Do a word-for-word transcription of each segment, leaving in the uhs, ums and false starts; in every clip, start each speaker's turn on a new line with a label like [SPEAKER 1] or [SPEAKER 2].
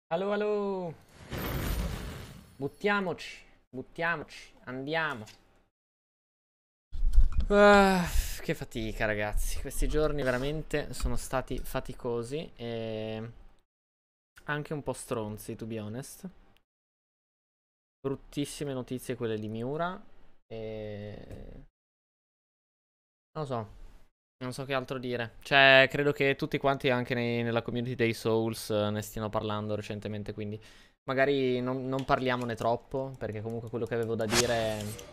[SPEAKER 1] Allo, allo. Buttiamoci, buttiamoci, andiamo. Ah, che fatica, ragazzi. Questi giorni veramente sono stati faticosi e anche un po' stronzi, to be honest. Bruttissime notizie quelle di Miura e non lo so, non so che altro dire. Cioè, credo che tutti quanti anche nei- nella community dei Souls eh, ne stiano parlando recentemente, quindi magari non, non parliamone troppo, perché comunque quello che avevo da dire.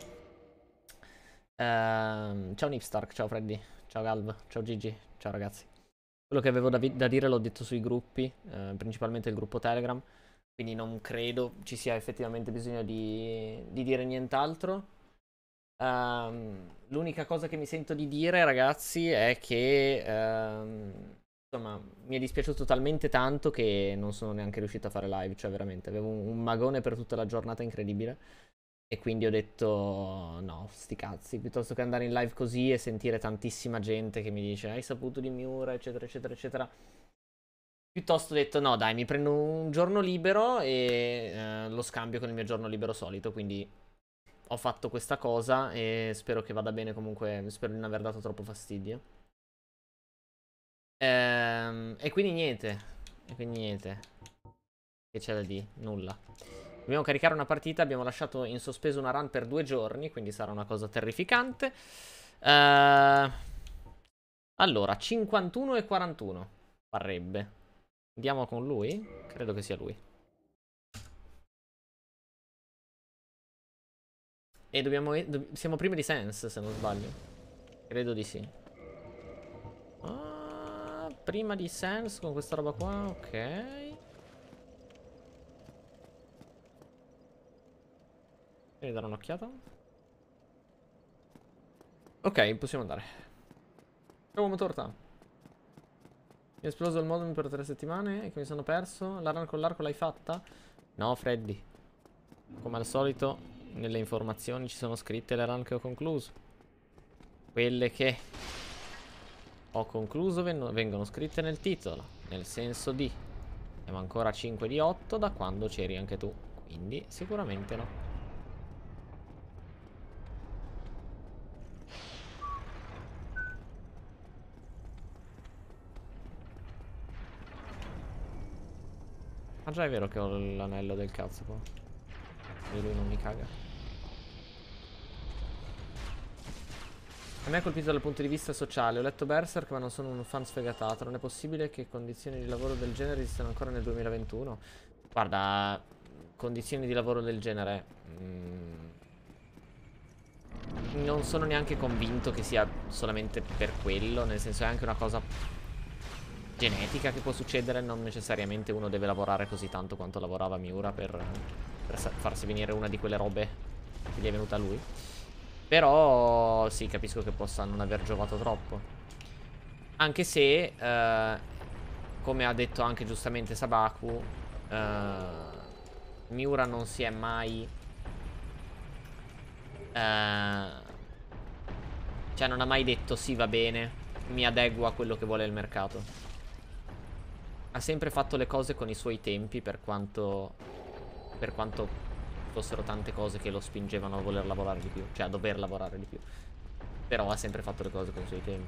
[SPEAKER 1] Ehm, ciao Nipstark, ciao Freddy, ciao Galv, ciao Gigi, ciao ragazzi. Quello che avevo da, vi- da dire l'ho detto sui gruppi, eh, principalmente il gruppo Telegram, quindi non credo ci sia effettivamente bisogno di, di dire nient'altro. Ehm, l'unica cosa che mi sento di dire, ragazzi, è che ehm, insomma, mi è dispiaciuto talmente tanto che non sono neanche riuscito a fare live, cioè veramente avevo un, un magone per tutta la giornata incredibile. E quindi ho detto no, sti cazzi, piuttosto che andare in live così e sentire tantissima gente che mi dice hai saputo di Miura, eccetera, eccetera, eccetera. Piuttosto ho detto no, dai, mi prendo un giorno libero e eh, lo scambio con il mio giorno libero solito. Quindi ho fatto questa cosa e spero che vada bene comunque, spero di non aver dato troppo fastidio. Ehm, e quindi niente, e quindi niente, che c'è da dire? Nulla. Dobbiamo caricare una partita, abbiamo lasciato in sospeso una run per due giorni, quindi sarà una cosa terrificante. Uh, allora, cinquantuno e quarantuno parrebbe. Andiamo con lui? Credo che sia lui. E dobbiamo... do- siamo prima di Sense, se non sbaglio. Credo di sì. Ah, prima di Sense con questa roba qua, ok. Devi dare un'occhiata. Ok, possiamo andare. Ciao, uomo torta. Mi è esploso il modem per tre settimane e che mi sono perso. La run con l'arco l'hai fatta? No, Freddy. Come al solito, nelle informazioni ci sono scritte le run che ho concluso. Quelle che ho concluso ven- vengono scritte nel titolo, nel senso di siamo ancora a cinque di otto da quando c'eri anche tu, quindi sicuramente no. Ma già è vero che ho l'anello del cazzo qua. E lui non mi caga. A me ha colpito dal punto di vista sociale. Ho letto Berserk ma non sono un fan sfegatato. Non è possibile che condizioni di lavoro del genere esistano ancora nel duemilaventuno. Guarda, condizioni di lavoro del genere... mm, non sono neanche convinto che sia solamente per quello. Nel senso è anche una cosa genetica che può succedere. Non necessariamente uno deve lavorare così tanto quanto lavorava Miura per, per farsi venire una di quelle robe che gli è venuta a lui. Però sì, capisco che possa non aver giovato troppo. Anche se, eh, come ha detto anche giustamente Sabaku, eh, Miura non si è mai... Eh, cioè non ha mai detto sì, va bene, mi adeguo a quello che vuole il mercato. Ha sempre fatto le cose con i suoi tempi, per quanto... Per quanto fossero tante cose che lo spingevano a voler lavorare di più. Cioè a dover lavorare di più. Però ha sempre fatto le cose con i suoi tempi.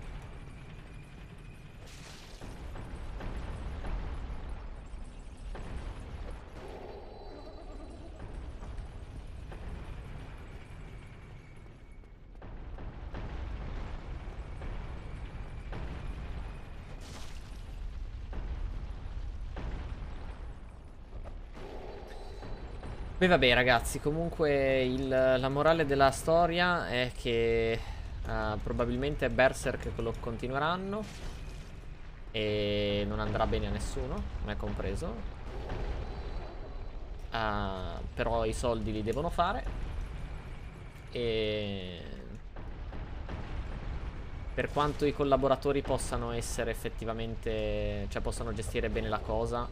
[SPEAKER 1] Beh vabbè ragazzi, comunque il- la morale della storia è che eh, probabilmente Berserk lo continueranno e non andrà bene a nessuno, me compreso. Eh, però i soldi li devono fare e per quanto i collaboratori possano essere effettivamente, cioè possano gestire bene la cosa,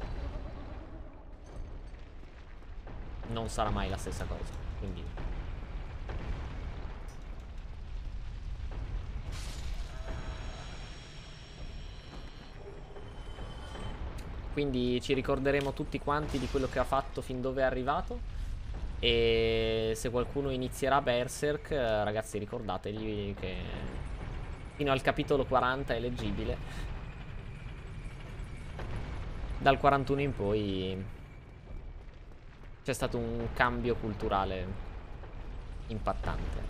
[SPEAKER 1] non sarà mai la stessa cosa. Quindi Quindi ci ricorderemo tutti quanti di quello che ha fatto, fin dove è arrivato. E se qualcuno inizierà Berserk, eh, ragazzi, ricordategli che fino al capitolo quaranta è leggibile. Dal quarantuno in poi c'è stato un cambio culturale impattante.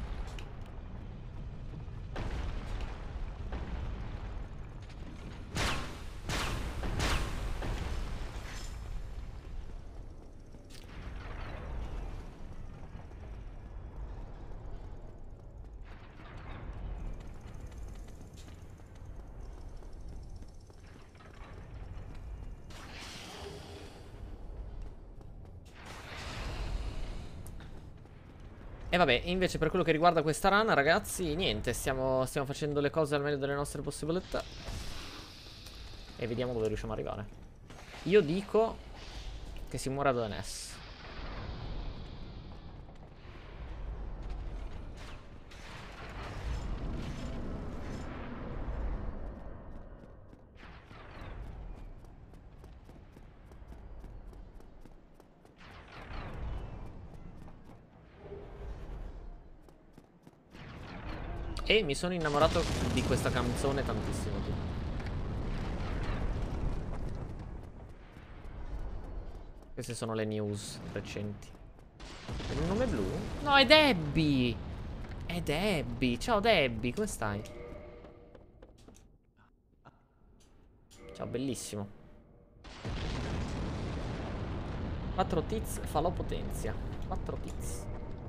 [SPEAKER 1] E vabbè, invece per quello che riguarda questa run, ragazzi, niente, stiamo, stiamo facendo le cose al meglio delle nostre possibilità. E vediamo dove riusciamo ad arrivare. Io dico che si muore ad O N S. E mi sono innamorato di questa canzone tantissimo. Queste sono le news recenti. È un nome blu? No, è Debbie! È Debbie! Ciao Debbie, come stai? Ciao, bellissimo. quattro tiz falò potenzia. quattro tiz.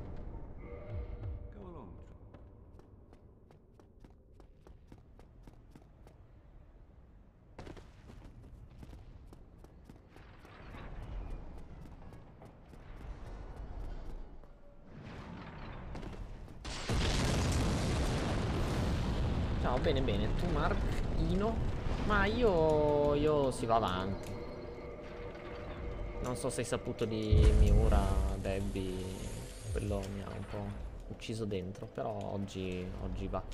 [SPEAKER 1] Ciao, bene bene. Tu Mark, Ino. Ma io... io si va avanti. Non so se hai saputo di Miura, Debbie. Quello mi ha un po' ucciso dentro. Però oggi, oggi va.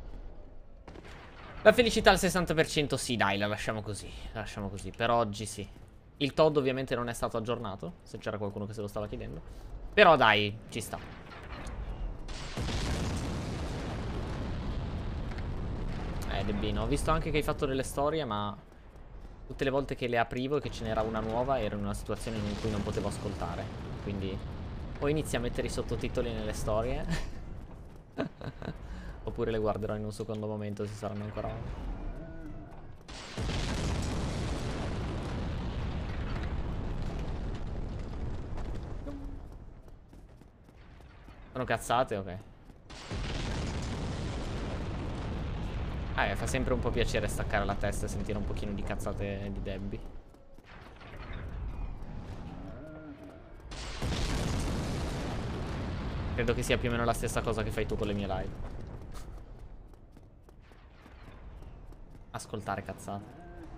[SPEAKER 1] La felicità al sessanta per cento sì, dai, la lasciamo così. La lasciamo così. Per oggi sì. Il Todd ovviamente non è stato aggiornato, se c'era qualcuno che se lo stava chiedendo. Però dai, ci sta. Eh, Debbino, ho visto anche che hai fatto delle storie, ma tutte le volte che le aprivo e che ce n'era una nuova ero in una situazione in cui non potevo ascoltare. Quindi o inizi a mettere i sottotitoli nelle storie oppure le guarderò in un secondo momento se saranno ancora... Sono cazzate? Ok. Eh, fa sempre un po' piacere staccare la testa e sentire un pochino di cazzate di Debbie. Credo che sia più o meno la stessa cosa che fai tu con le mie live. Ascoltare cazzate.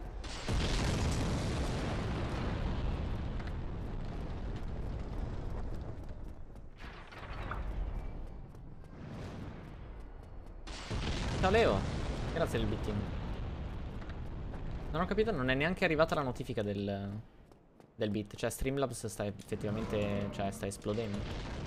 [SPEAKER 1] Ciao Leo, grazie del bitting. Non ho capito, non è neanche arrivata la notifica del, del bit. Cioè Streamlabs sta effettivamente, cioè sta esplodendo.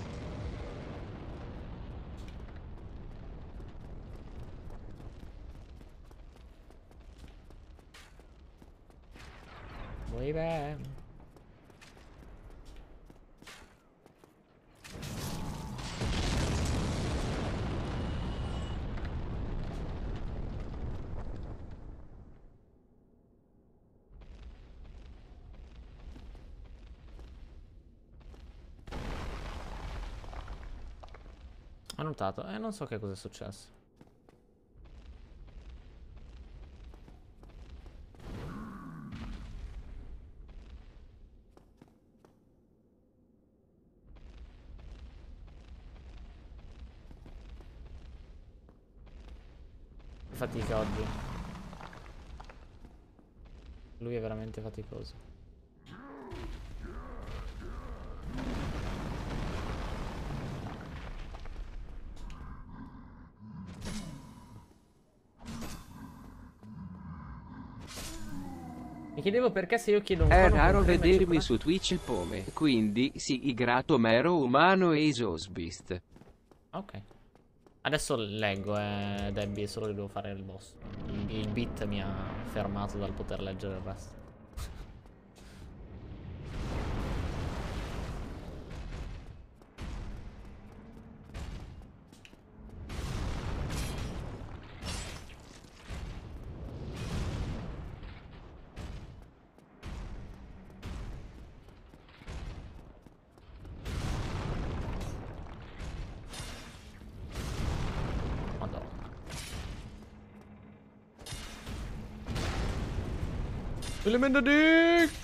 [SPEAKER 1] Muy bene. Ho notato, eh non so che cosa è successo. Fatica oggi. Lui è veramente faticoso. Mi chiedevo perché se io chiedo un
[SPEAKER 2] È
[SPEAKER 1] cono con
[SPEAKER 2] raro
[SPEAKER 1] crema e
[SPEAKER 2] vedermi
[SPEAKER 1] cioccolato...
[SPEAKER 2] su Twitch il pome, quindi sì, grato mero umano e Isosbeast.
[SPEAKER 1] Ok. Adesso leggo, eh, Debbie, solo che devo fare il boss. Il, il beat mi ha fermato dal poter leggere il resto. Madonna. Elemento Dick!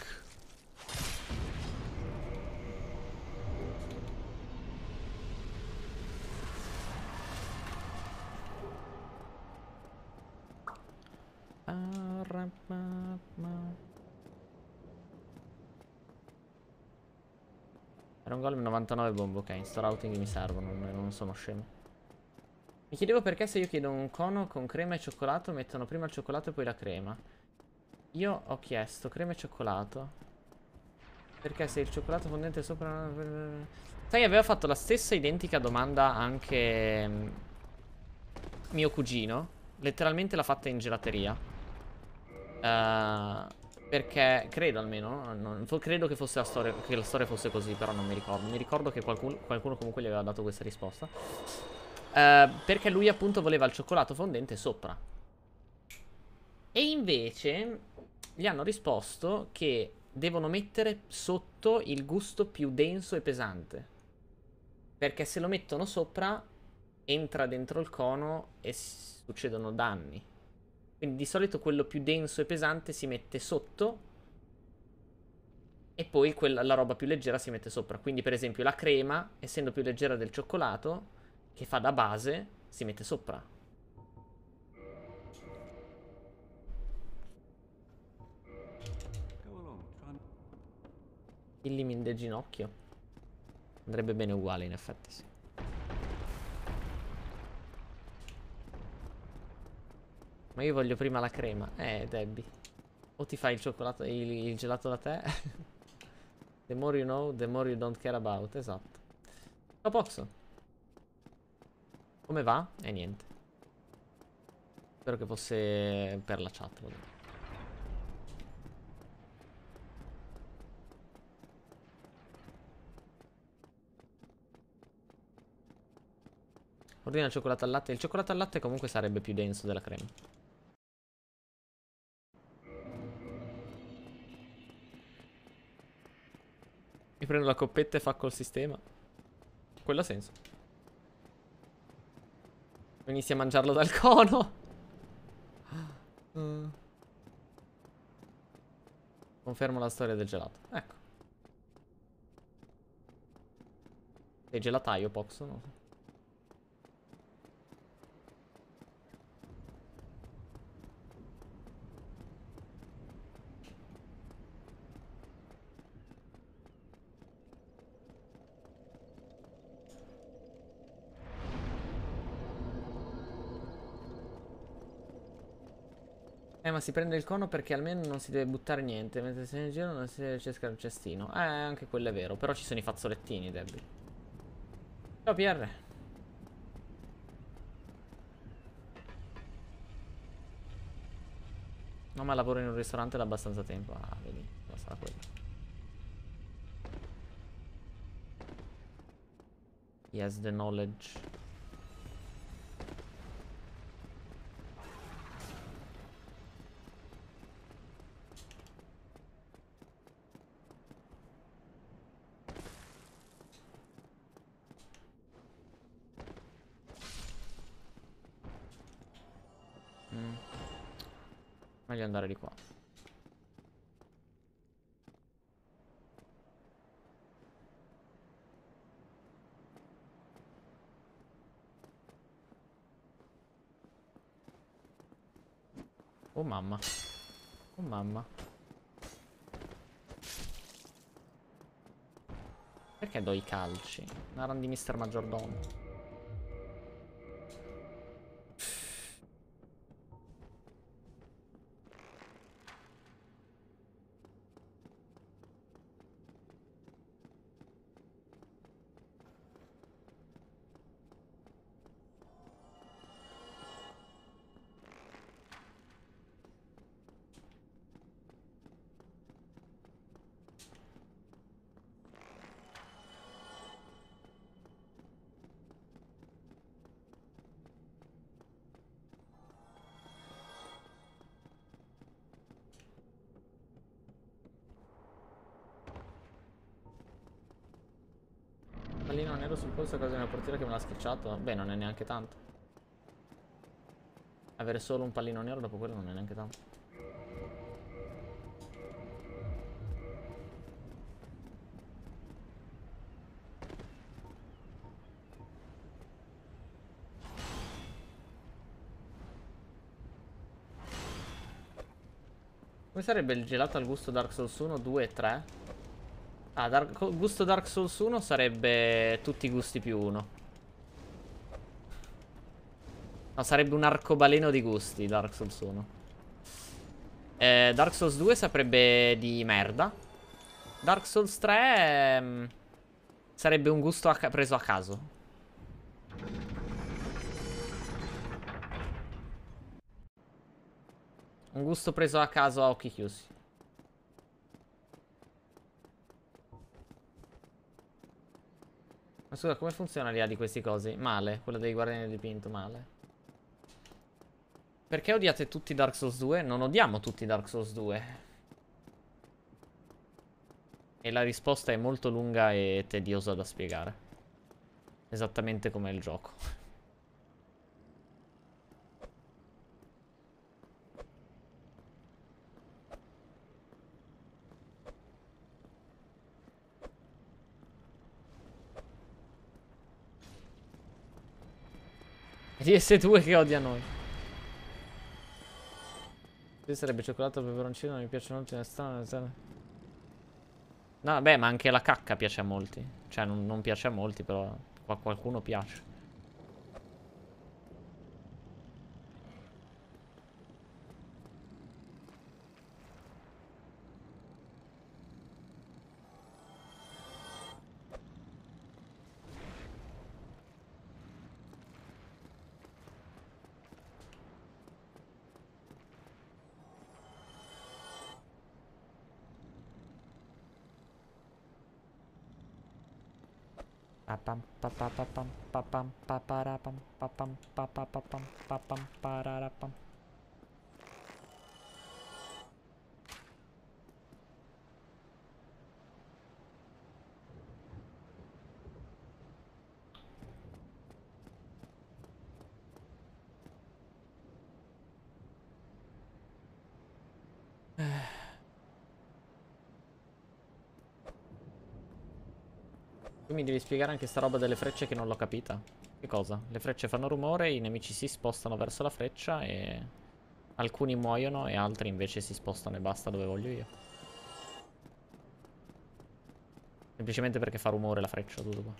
[SPEAKER 1] Era un golem novantanove bombo, ok. Sto routing mi servono, non, non sono scemo. Mi chiedevo perché se io chiedo un cono con crema e cioccolato mettono prima il cioccolato e poi la crema. Io ho chiesto crema e cioccolato. Perché se il cioccolato fondente sopra... Sai, aveva fatto la stessa identica domanda anche mm, mio cugino. Letteralmente l'ha fatta in gelateria. Uh, perché credo almeno, non, credo che, fosse la storia, che la storia fosse così, però non mi ricordo. Mi ricordo che qualcuno, qualcuno comunque gli aveva dato questa risposta. Uh, perché lui appunto voleva il cioccolato fondente sopra. E invece gli hanno risposto che devono mettere sotto il gusto più denso e pesante. Perché se lo mettono sopra entra dentro il cono e succedono danni. Quindi di solito quello più denso e pesante si mette sotto e poi quella, la roba più leggera si mette sopra. Quindi per esempio la crema, essendo più leggera del cioccolato, che fa da base, si mette sopra. Killimi del ginocchio. Andrebbe bene uguale in effetti, sì. Ma io voglio prima la crema. Eh, Debbie. O ti fai il cioccolato, il, il gelato da te. The more you know, the more you don't care about. Esatto. Ciao Poxo. Come va? E eh, niente. Spero che fosse per la chat. Vabbè. Ordina il cioccolato al latte. Il cioccolato al latte comunque sarebbe più denso della crema. Mi prendo la coppetta e fa col sistema. Quello ha senso. Inizi a mangiarlo dal cono. uh. Confermo la storia del gelato. Ecco. Sei gelataio, Poxo? Non so. Eh, ma si prende il cono perché almeno non si deve buttare niente. Mentre sei in giro non si deve cercare il cestino. Eh, anche quello è vero. Però ci sono i fazzolettini, Debbie. Ciao, P R. No, ma lavoro in un ristorante da abbastanza tempo. Ah, vedi. Non sarà quello. He has the knowledge. Mm. Meglio andare di qua. Oh mamma. Oh mamma. Perché do i calci? Una run di mister Maggiordomo. nero sul polso a causa di una portiera che me l'ha schicciato. Beh, non è neanche tanto. Avere solo un pallino nero dopo quello non è neanche tanto. Come sarebbe il gelato al gusto Dark Souls uno, due e tre? Ah, Dark, gusto Dark Souls uno sarebbe tutti i gusti più uno. No, sarebbe un arcobaleno di gusti Dark Souls uno. eh, Dark Souls due saprebbe di merda. Dark Souls tre ehm, sarebbe un gusto a preso a caso. Un gusto preso a caso a occhi chiusi. Ma scusa, come funziona l'I A di questi cosi? Male, quella dei guardiani del dipinto, male. Perché odiate tutti Dark Souls due? Non odiamo tutti Dark Souls due. E la risposta è molto lunga e tediosa da spiegare. Esattamente come il gioco. D S due che odia noi. Qui sarebbe cioccolato al peperoncino, non mi piace molto, è strano. No, beh, ma anche la cacca piace a molti. Cioè, non, non piace a molti, però a qualcuno piace. Papam papam papam papam paparapam papam papapam papam pararapam. Tu mi devi spiegare anche sta roba delle frecce che non l'ho capita. Che cosa? Le frecce fanno rumore, i nemici si spostano verso la freccia e alcuni muoiono e altri invece si spostano e basta dove voglio io. Semplicemente perché fa rumore la freccia, tutto qua.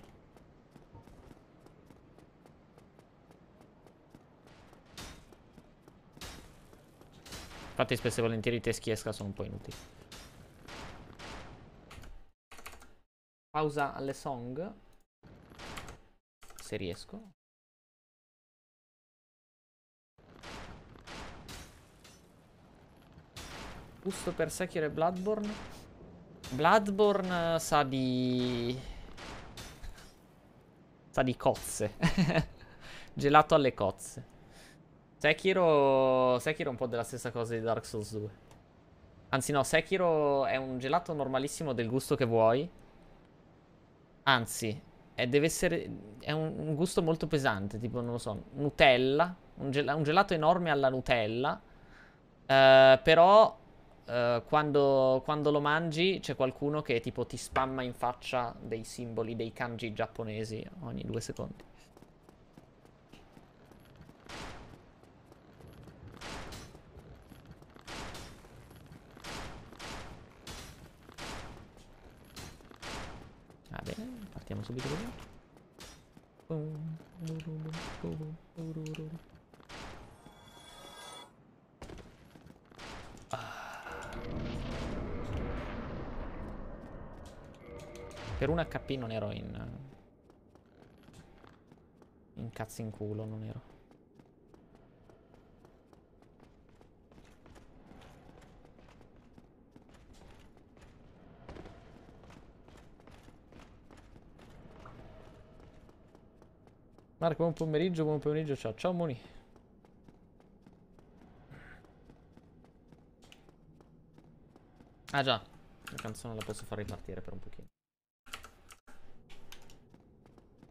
[SPEAKER 1] Infatti spesso e volentieri i teschi esca sono un po' inutili. Pausa alle song. Se riesco. Gusto per Sekiro e Bloodborne. Bloodborne sa di... sa di cozze. Gelato alle cozze. Sekiro... Sekiro è un po' della stessa cosa di Dark Souls due. Anzi no, Sekiro è un gelato normalissimo del gusto che vuoi. Anzi, è, deve essere... è un, un gusto molto pesante, tipo, non lo so, Nutella. Un, gel un gelato enorme alla Nutella. Uh, però... Uh, quando, quando lo mangi c'è qualcuno che tipo ti spamma in faccia dei simboli, dei kanji giapponesi ogni due secondi. Va bene, partiamo subito così. Per un H P non ero in... in cazzo in culo, non ero. Marco, buon pomeriggio, buon pomeriggio, ciao. Ciao Moni. Ah già, la canzone la posso far ripartire per un pochino.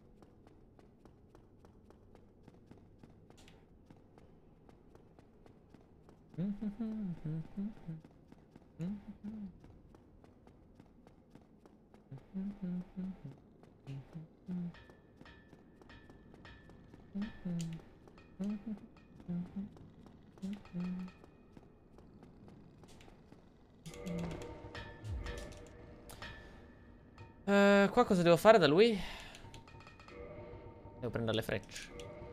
[SPEAKER 1] Uh, qua cosa devo fare da lui? Devo prendere le frecce.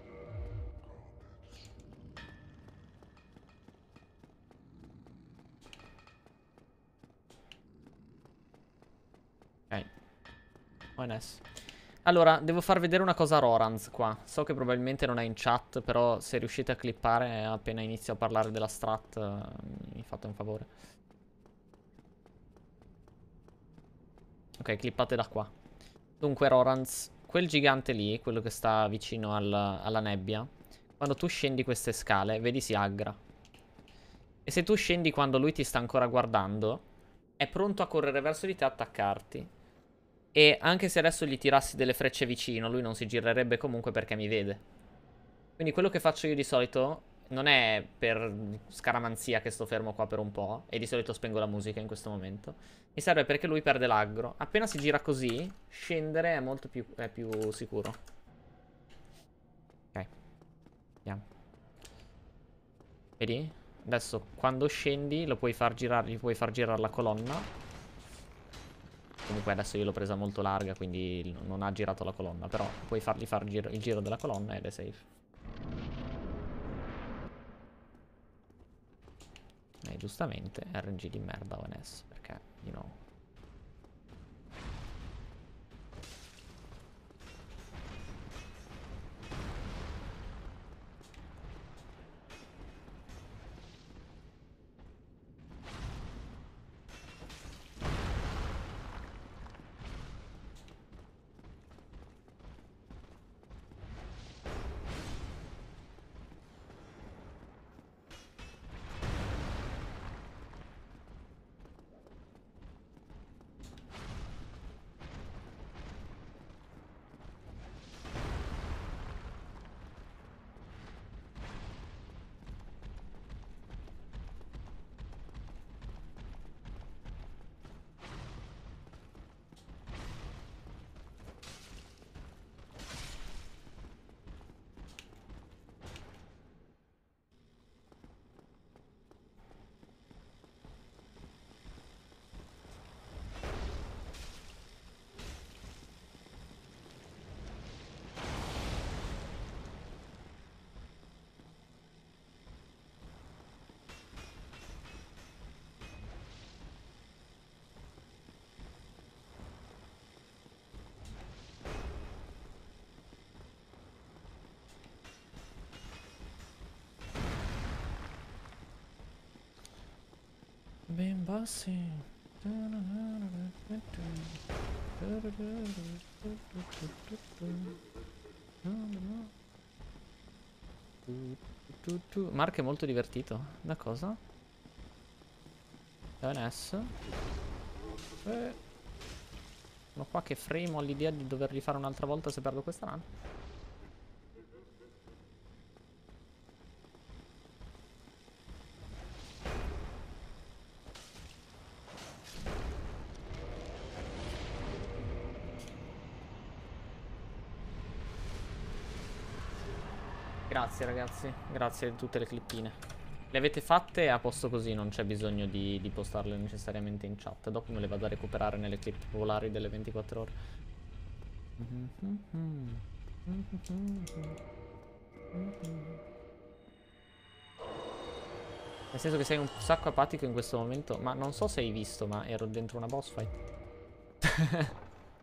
[SPEAKER 1] Ok. O N S. Allora, devo far vedere una cosa a Roranz qua. So che probabilmente non è in chat, però se riuscite a clippare appena inizio a parlare della strat, uh, mi fate un favore. Ok, clippate da qua. Dunque, Roranz, quel gigante lì, quello che sta vicino al, alla nebbia, quando tu scendi queste scale, vedi si aggra. E se tu scendi quando lui ti sta ancora guardando, è pronto a correre verso di te e attaccarti. E anche se adesso gli tirassi delle frecce vicino, lui non si girerebbe comunque perché mi vede. Quindi quello che faccio io di solito non è per scaramanzia che sto fermo qua per un po', e di solito spengo la musica in questo momento. Mi serve perché lui perde l'aggro. Appena si gira così, scendere è molto più, è più sicuro. Ok. Andiamo. Vedi? Adesso quando scendi lo puoi far girare, gli puoi far girare la colonna. Comunque adesso io l'ho presa molto larga, quindi non ha girato la colonna. Però puoi fargli far giro, il giro della colonna ed è safe. E giustamente R N G di merda O N S, perché, you know. Ben bassi. Mark è molto divertito. Da cosa? Da O N S. Eh. Sono qua che fremo all'idea di doverli fare un'altra volta se perdo questa run. Grazie ragazzi, grazie di tutte le clippine. Le avete fatte a posto così, non c'è bisogno di, di postarle necessariamente in chat. Dopo me le vado a recuperare nelle clip popolari delle ventiquattro ore. Nel senso che sei un sacco apatico in questo momento. Ma non so se hai visto, ma ero dentro una boss fight.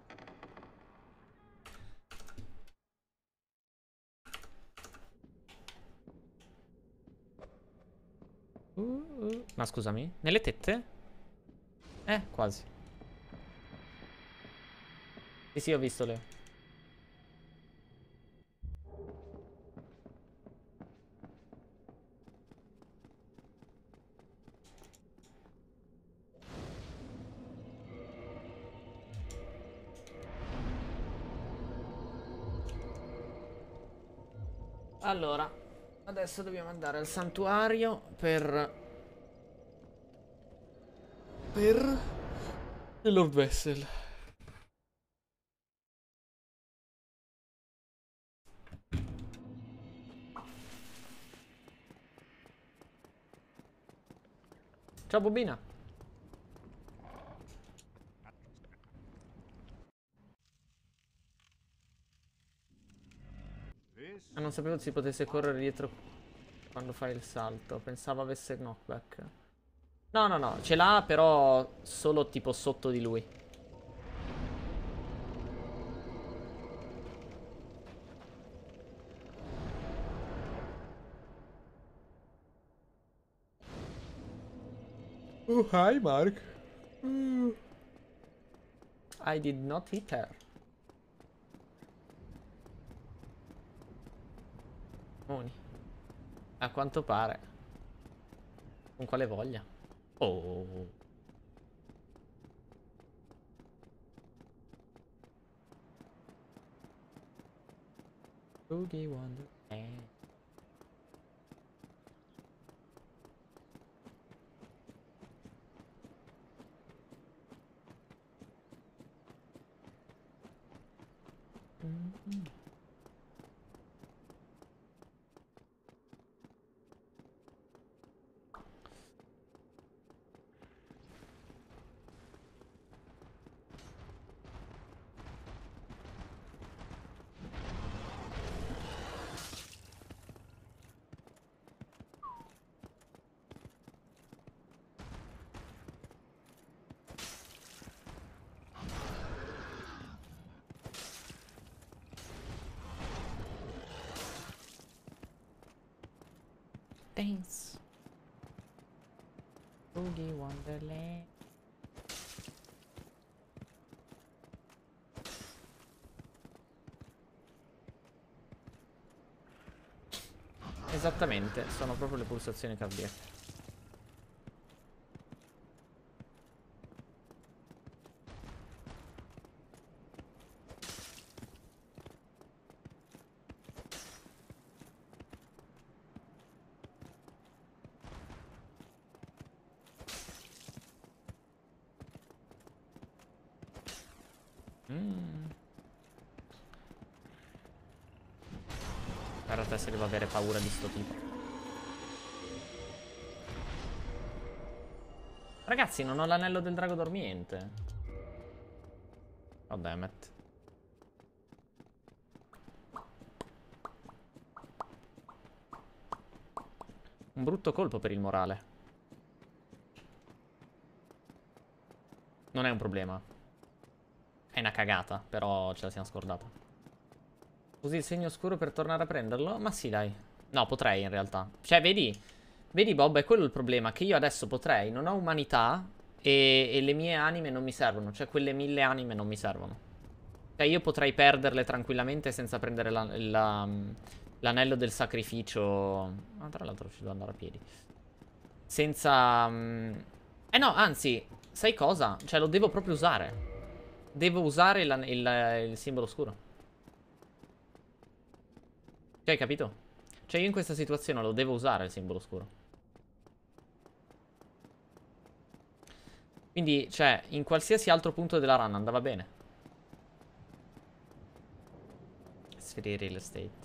[SPEAKER 1] Uh, uh. Ma scusami, nelle tette? Eh, quasi. Sì, sì, ho visto le... Allora, Adesso dobbiamo andare al santuario per... Per... il Lord Vessel. Ciao Bobina. Ah, non sapevo si potesse correre dietro quando fai il salto. Pensavo avesse knockback. No, no, no. Ce l'ha però solo tipo sotto di lui. Oh, hi Mark. Mm. I did not hit her. Moni. A quanto pare. Con quale voglia? Oh. Boogie Wonder. Eh. Mm-hmm. Thanks. Boogie Wonderland. Esattamente, sono proprio le pulsazioni cardiache. Mm. Guarda te se devo avere paura di sto tipo. Ragazzi, non ho l'anello del drago dormiente. Oh dammit. Un brutto colpo per il morale. Non è un problema. È una cagata, però ce la siamo scordata. Usi il segno scuro per tornare a prenderlo? Ma sì, dai. No, potrei in realtà. Cioè, vedi? Vedi, Bob, è quello il problema. Che io adesso potrei, non ho umanità e, e le mie anime non mi servono. Cioè, quelle mille anime non mi servono. Cioè, io potrei perderle tranquillamente senza prendere la- la- l'anello del sacrificio. Ah, tra l'altro ci devo andare a piedi. Senza... mm, Eh no, anzi, sai cosa? Cioè, lo devo proprio usare. Devo usare il, il- il simbolo scuro. Cioè, hai capito? Cioè, io in questa situazione lo devo usare il simbolo scuro. Quindi, cioè, in qualsiasi altro punto della run andava bene. Sfere real estate.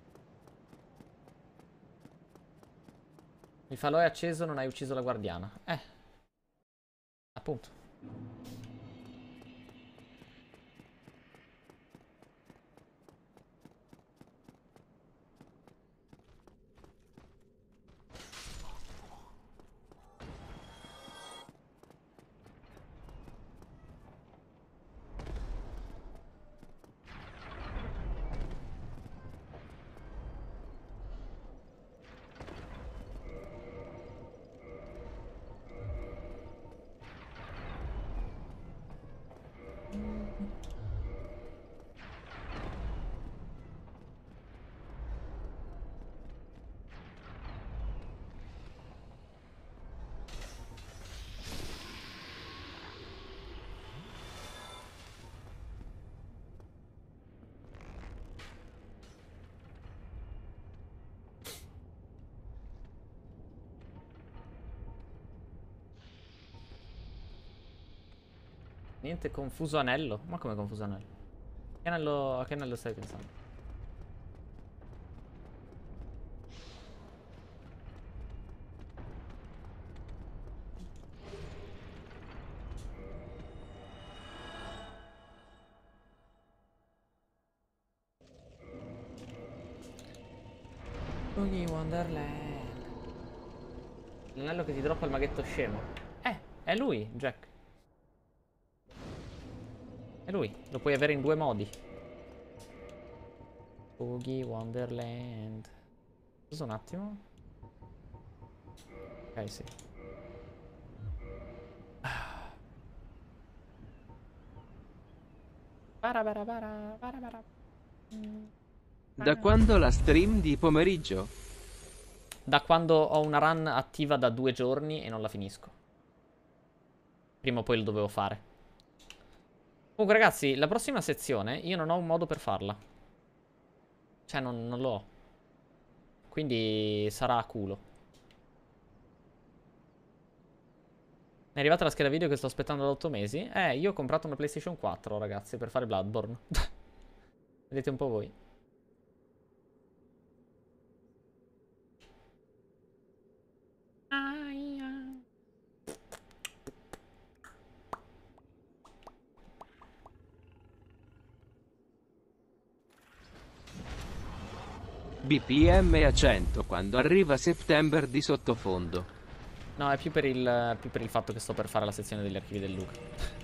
[SPEAKER 1] Il falò è acceso, non hai ucciso la guardiana. Eh, appunto. Niente, confuso anello. Ma come confuso anello? Che anello, a che anello stai pensando? Boogie Wonderland. L'anello che ti droppa il maghetto scemo. Eh, è lui, Jack. È lui. Lo puoi avere in due modi. Boogie Wonderland. Scusa un attimo. Ok, sì. Para para para para para. Mm.
[SPEAKER 2] Da quando la stream di pomeriggio?
[SPEAKER 1] Da quando ho una run attiva da due giorni e non la finisco. Prima o poi lo dovevo fare. Comunque ragazzi, la prossima sezione io non ho un modo per farla. Cioè non, non l'ho. Quindi sarà a culo. È arrivata la scheda video che sto aspettando da otto mesi. Eh, io ho comprato una PlayStation quattro, ragazzi, per fare Bloodborne. Vedete un po' voi.
[SPEAKER 2] B P M a cento quando arriva September di sottofondo.
[SPEAKER 1] No, è più per il, più per il fatto che sto per fare la sezione degli archivi del Luca.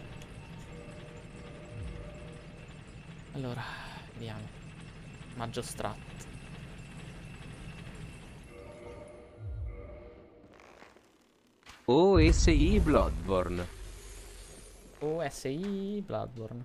[SPEAKER 1] Allora, vediamo. Maggio Strat.
[SPEAKER 2] O S I Bloodborne.
[SPEAKER 1] O S I Bloodborne.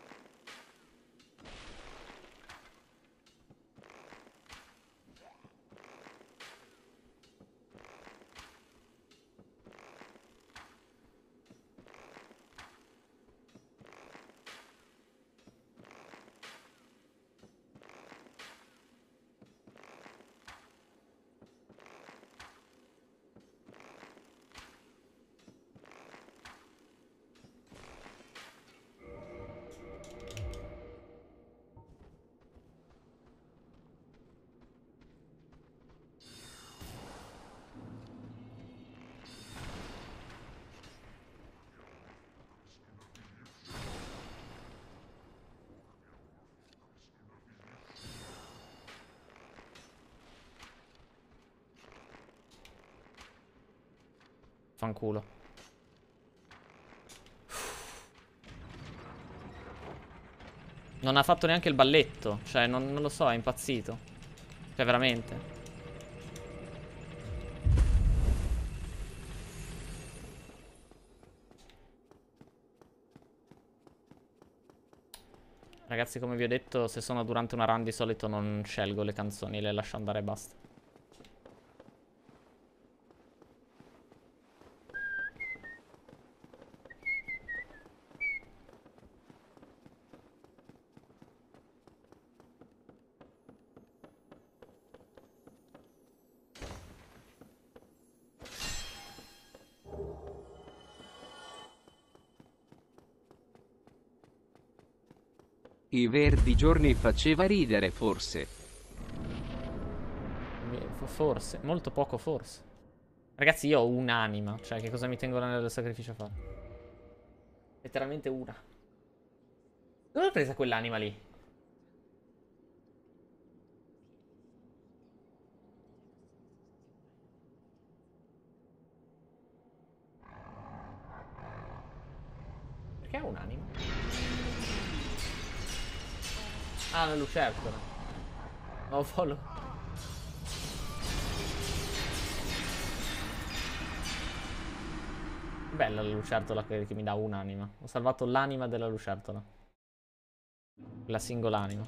[SPEAKER 1] Fanculo. Non ha fatto neanche il balletto. Cioè, non, non lo so, è impazzito. Cioè, veramente. Ragazzi, come vi ho detto, se sono durante una run di solito non scelgo le canzoni, le lascio andare e basta.
[SPEAKER 2] I verdi giorni faceva ridere forse.
[SPEAKER 1] Forse, molto poco forse. Ragazzi, io ho un'anima. Cioè, che cosa mi tengo l'anello del sacrificio a fare? Letteralmente una. Dove l'ho presa quell'anima lì? Perché ha un'anima? Ah, la lucertola. No, follow. Bella la lucertola che, che mi dà un'anima. Ho salvato l'anima della lucertola. La singola anima.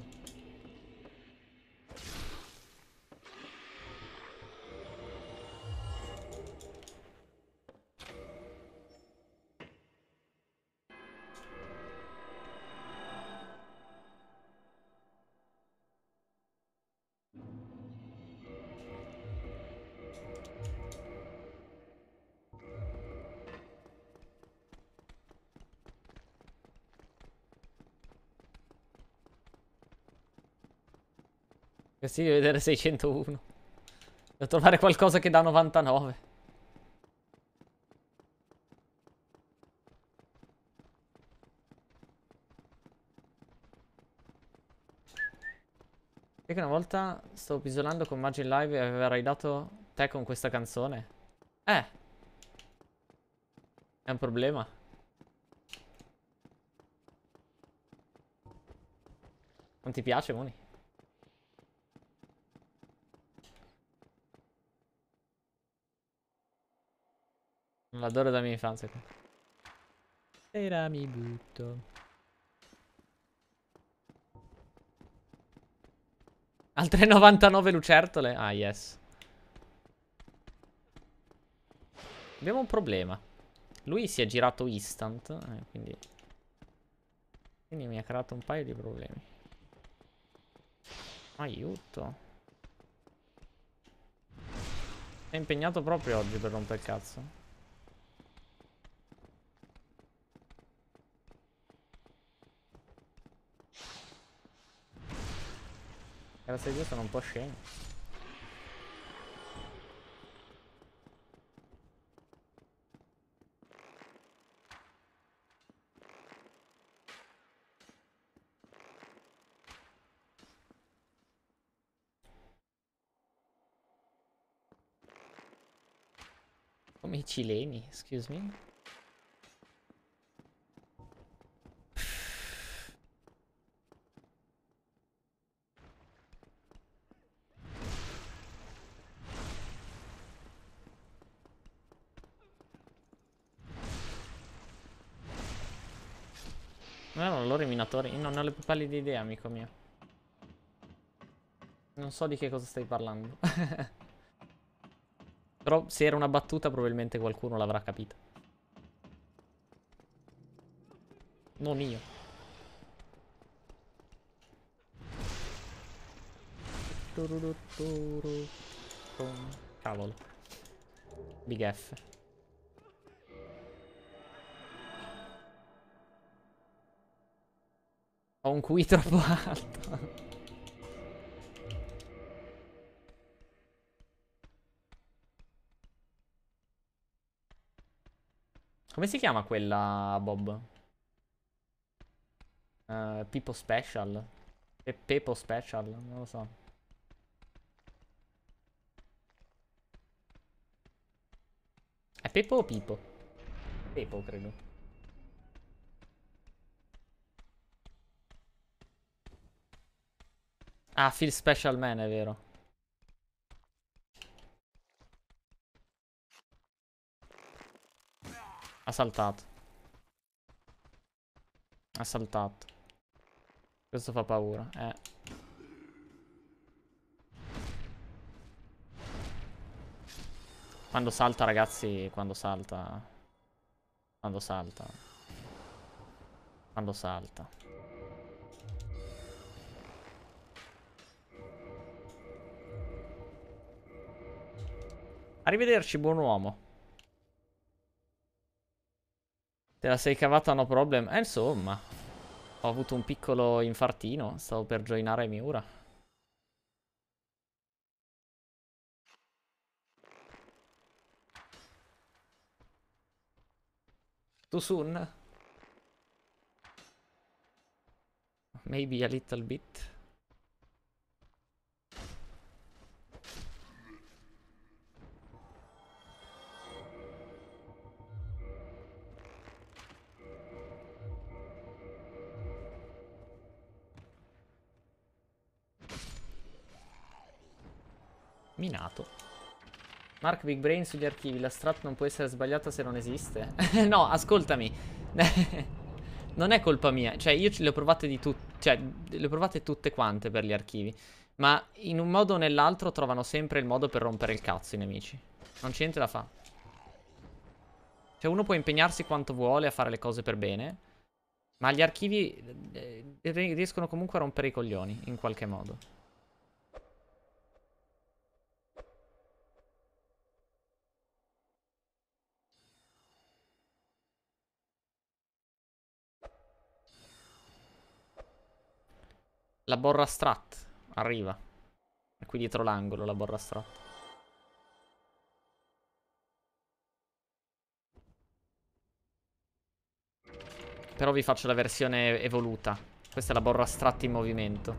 [SPEAKER 1] Così di vedere seicentouno. Devo trovare qualcosa che dà novantanove. Sai che una volta stavo pisolando con Maggio in live e aveva raidato te con questa canzone? Eh, è un problema. Non ti piace, Moni? Non l'adoro da mia infanzia. Sera mi butto. Altre novantanove lucertole? Ah, yes. Abbiamo un problema. Lui si è girato instant, eh, quindi... Quindi mi ha creato un paio di problemi. Aiuto. È impegnato proprio oggi per rompere il cazzo. Grazie a Dio sono un po' scemo. Come i cileni, excuse me. Non erano loro i minatori? Io non ho le più pallide idee, amico mio. Non so di che cosa stai parlando. Però se era una battuta probabilmente qualcuno l'avrà capita. Non io. Cavolo. Big F. Ho un Q I troppo alto. Come si chiama quella, Bob? Uh, Pipo Special? Pe Pepo Special? Non lo so. È Pepo o Pipo? Pepo, credo. Ah, Phil Special Man, è vero. Ha saltato. Ha saltato. Questo fa paura, eh. Quando salta, ragazzi, quando salta. Quando salta. Quando salta. Arrivederci, buon uomo. Te la sei cavata, no problem? Eh, insomma. Ho avuto un piccolo infartino. Stavo per joinare Miura. Too soon? Maybe a little bit. Minato. Mark Big Brain sugli archivi. La strat non può essere sbagliata se non esiste. No, ascoltami. Non è colpa mia. Cioè, io le ho provate di tutte. Cioè, le ho provate tutte quante per gli archivi. Ma in un modo o nell'altro trovano sempre il modo per rompere il cazzo i nemici. Non c'è niente da fare. Cioè, uno può impegnarsi quanto vuole a fare le cose per bene. Ma gli archivi eh, riescono comunque a rompere i coglioni, in qualche modo. La borra strat arriva. È qui dietro l'angolo la borra astratta. Però vi faccio la versione evoluta. Questa è la borra astratta in movimento.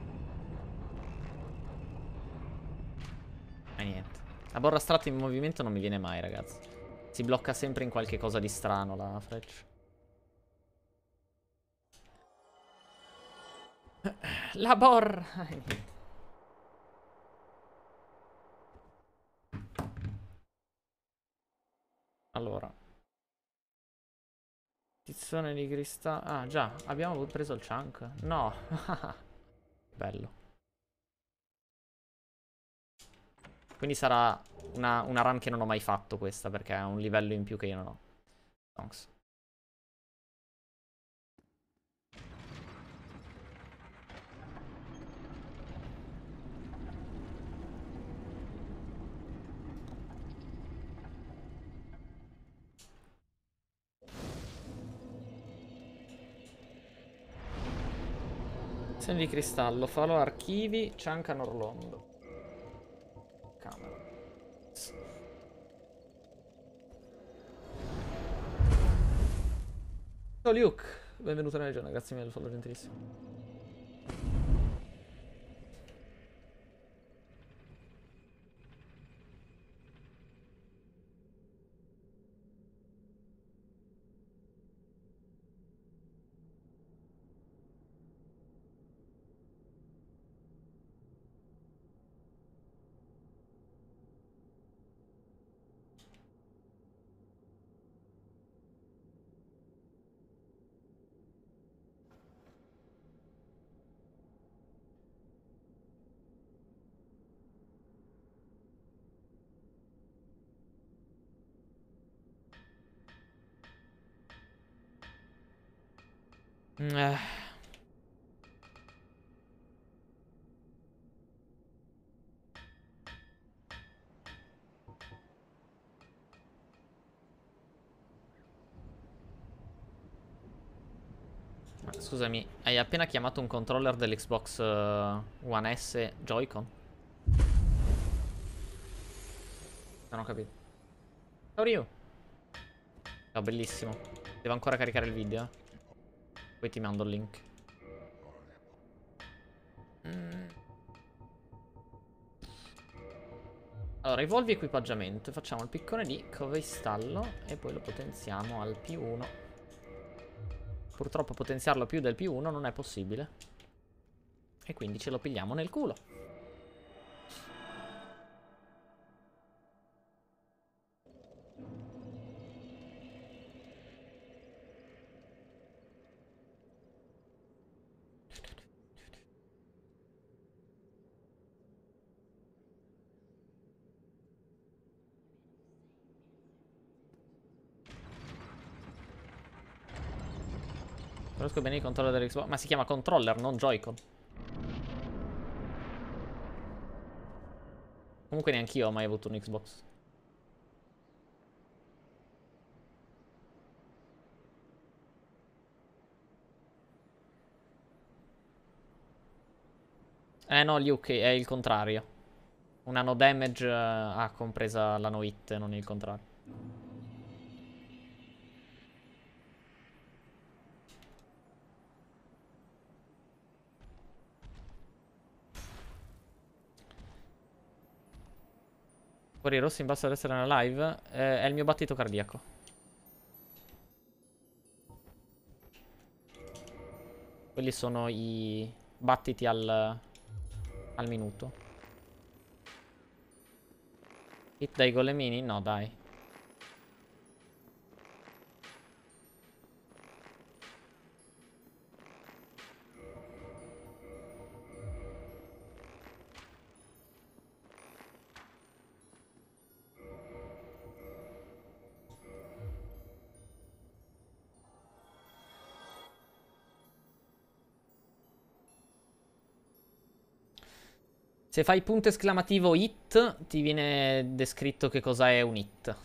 [SPEAKER 1] E niente. La borra astratta in movimento non mi viene mai, ragazzi. Si blocca sempre in qualche cosa di strano la freccia. La borra. Allora. Tizzone di cristallo. Ah, già. Abbiamo preso il chunk. No. Bello. Quindi sarà una, una run che non ho mai fatto questa, perché è un livello in più che io non ho. Thanks. Tizzone di cristallo. Falò archivi. Chunk a Orlando. Camera. Ciao Luke, benvenuto nella regione, grazie mille del follow gentilissimo. Eh. Ma scusami, hai appena chiamato un controller dell'Xbox uh, One S Joy-Con? Non ho capito. Ciao Ryu. Ciao, bellissimo. Devo ancora caricare il video, eh. Poi ti mando il link. Mm. Allora, evolvi equipaggiamento. Facciamo il piccone di cove installo e poi lo potenziamo al più uno. Purtroppo potenziarlo a più del più uno non è possibile. E quindi ce lo pigliamo nel culo. Conosco bene il controller dell'Xbox. Ma si chiama controller, non Joy-Con. Comunque neanch'io ho mai avuto un Xbox. Eh no, Luke, è il contrario. Un nano damage ha ah, compresa la no hit, non il contrario. Fuori rossi in basso a destra nella live. Eh, è il mio battito cardiaco. Quelli sono i battiti al, al minuto. Hit dai golemini? No, dai. Se fai punto esclamativo hit, ti viene descritto che cosa è un hit.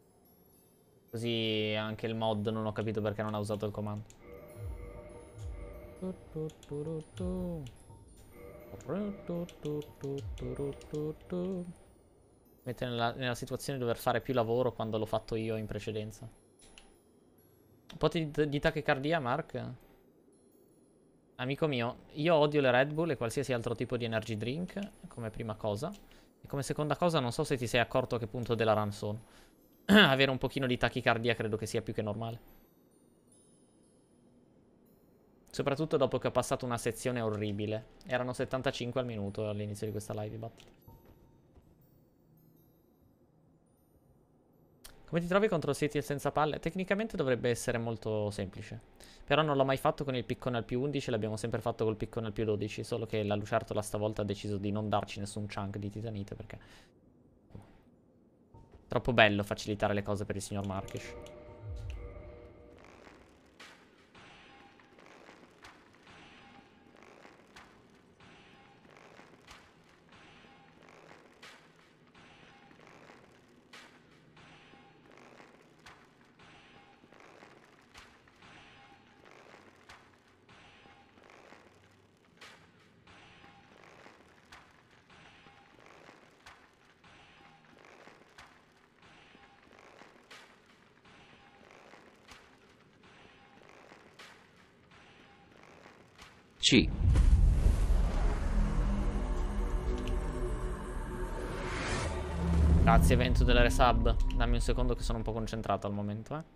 [SPEAKER 1] Così anche il mod non ho capito perché non ha usato il comando. Mette nella, nella situazione di dover fare più lavoro quando l'ho fatto io in precedenza. Un po' di, di tachicardia, Mark? Amico mio, io odio le Red Bull e qualsiasi altro tipo di energy drink, come prima cosa. E come seconda cosa, non so se ti sei accorto a che punto della run sono. Avere un pochino di tachicardia credo che sia più che normale. Soprattutto dopo che ho passato una sezione orribile. Erano settantacinque al minuto all'inizio di questa live battle. Come ti trovi contro City senza palle? Tecnicamente dovrebbe essere molto semplice. Però non l'ho mai fatto con il piccone al più undici, l'abbiamo sempre fatto col piccone al più dodici. Solo che la lucertola stavolta ha deciso di non darci nessun chunk di titanite perché... Troppo bello facilitare le cose per il signor Markish.
[SPEAKER 2] C.
[SPEAKER 1] Grazie, evento della resub. Dammi un secondo che sono un po' concentrato al momento, eh.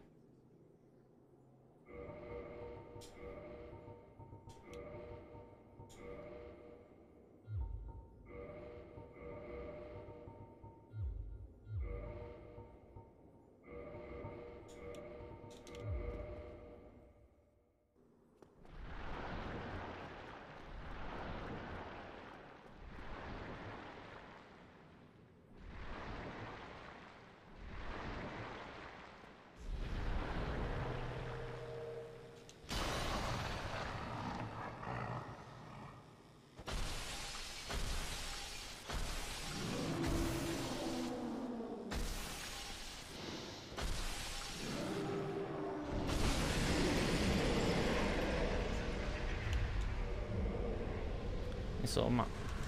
[SPEAKER 1] Insomma,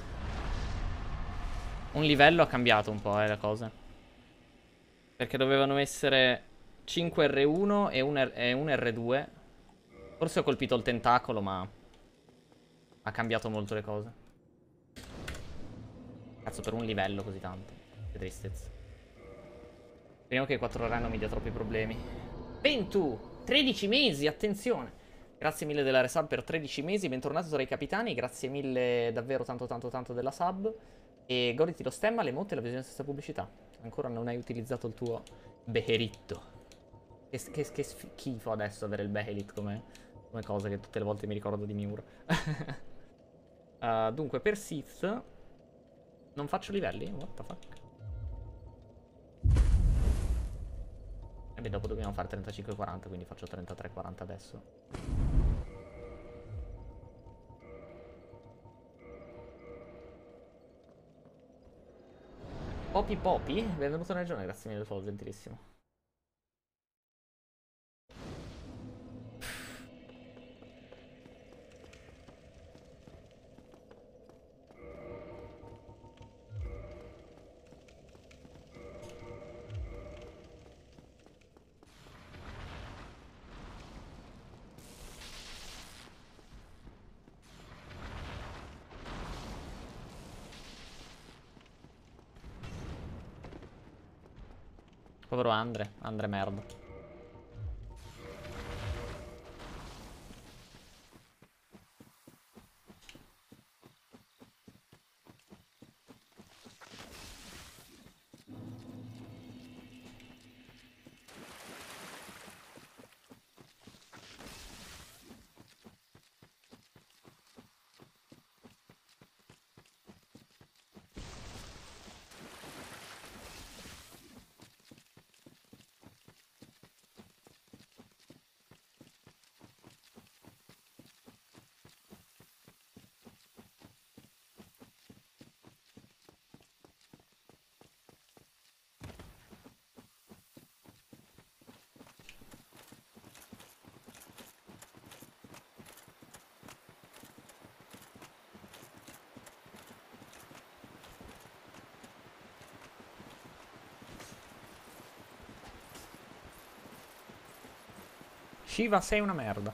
[SPEAKER 1] un livello ha cambiato un po', eh, le cose. Perché dovevano essere cinque erre uno e un, R e un erre due. Forse ho colpito il tentacolo, ma ha cambiato molto le cose. Cazzo, per un livello così tanto. Che tristezza. Speriamo che quattro ore non mi dia troppi problemi. Ventu! tredici mesi, attenzione! Grazie mille della resub per tredici mesi, bentornato tra i capitani, grazie mille davvero tanto tanto tanto della sub. E goditi lo stemma, le motte e la visione senza pubblicità. Ancora non hai utilizzato il tuo beheritto. Che, che, che schifo adesso avere il beherit come, come cosa che tutte le volte mi ricordo di Miur. uh, dunque, per Sith non faccio livelli? What the fuck? E beh, dopo dobbiamo fare trentacinque quaranta, quindi faccio trentatré quaranta adesso. Poppy Poppy, benvenuto nel giorno, grazie mille del follow, gentilissimo. Povero Andre, Andre merda. Shiva, sei una merda.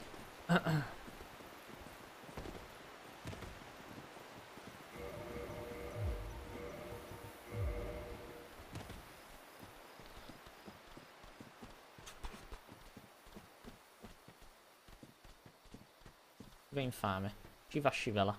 [SPEAKER 1] Shiva infame. Shiva scivola.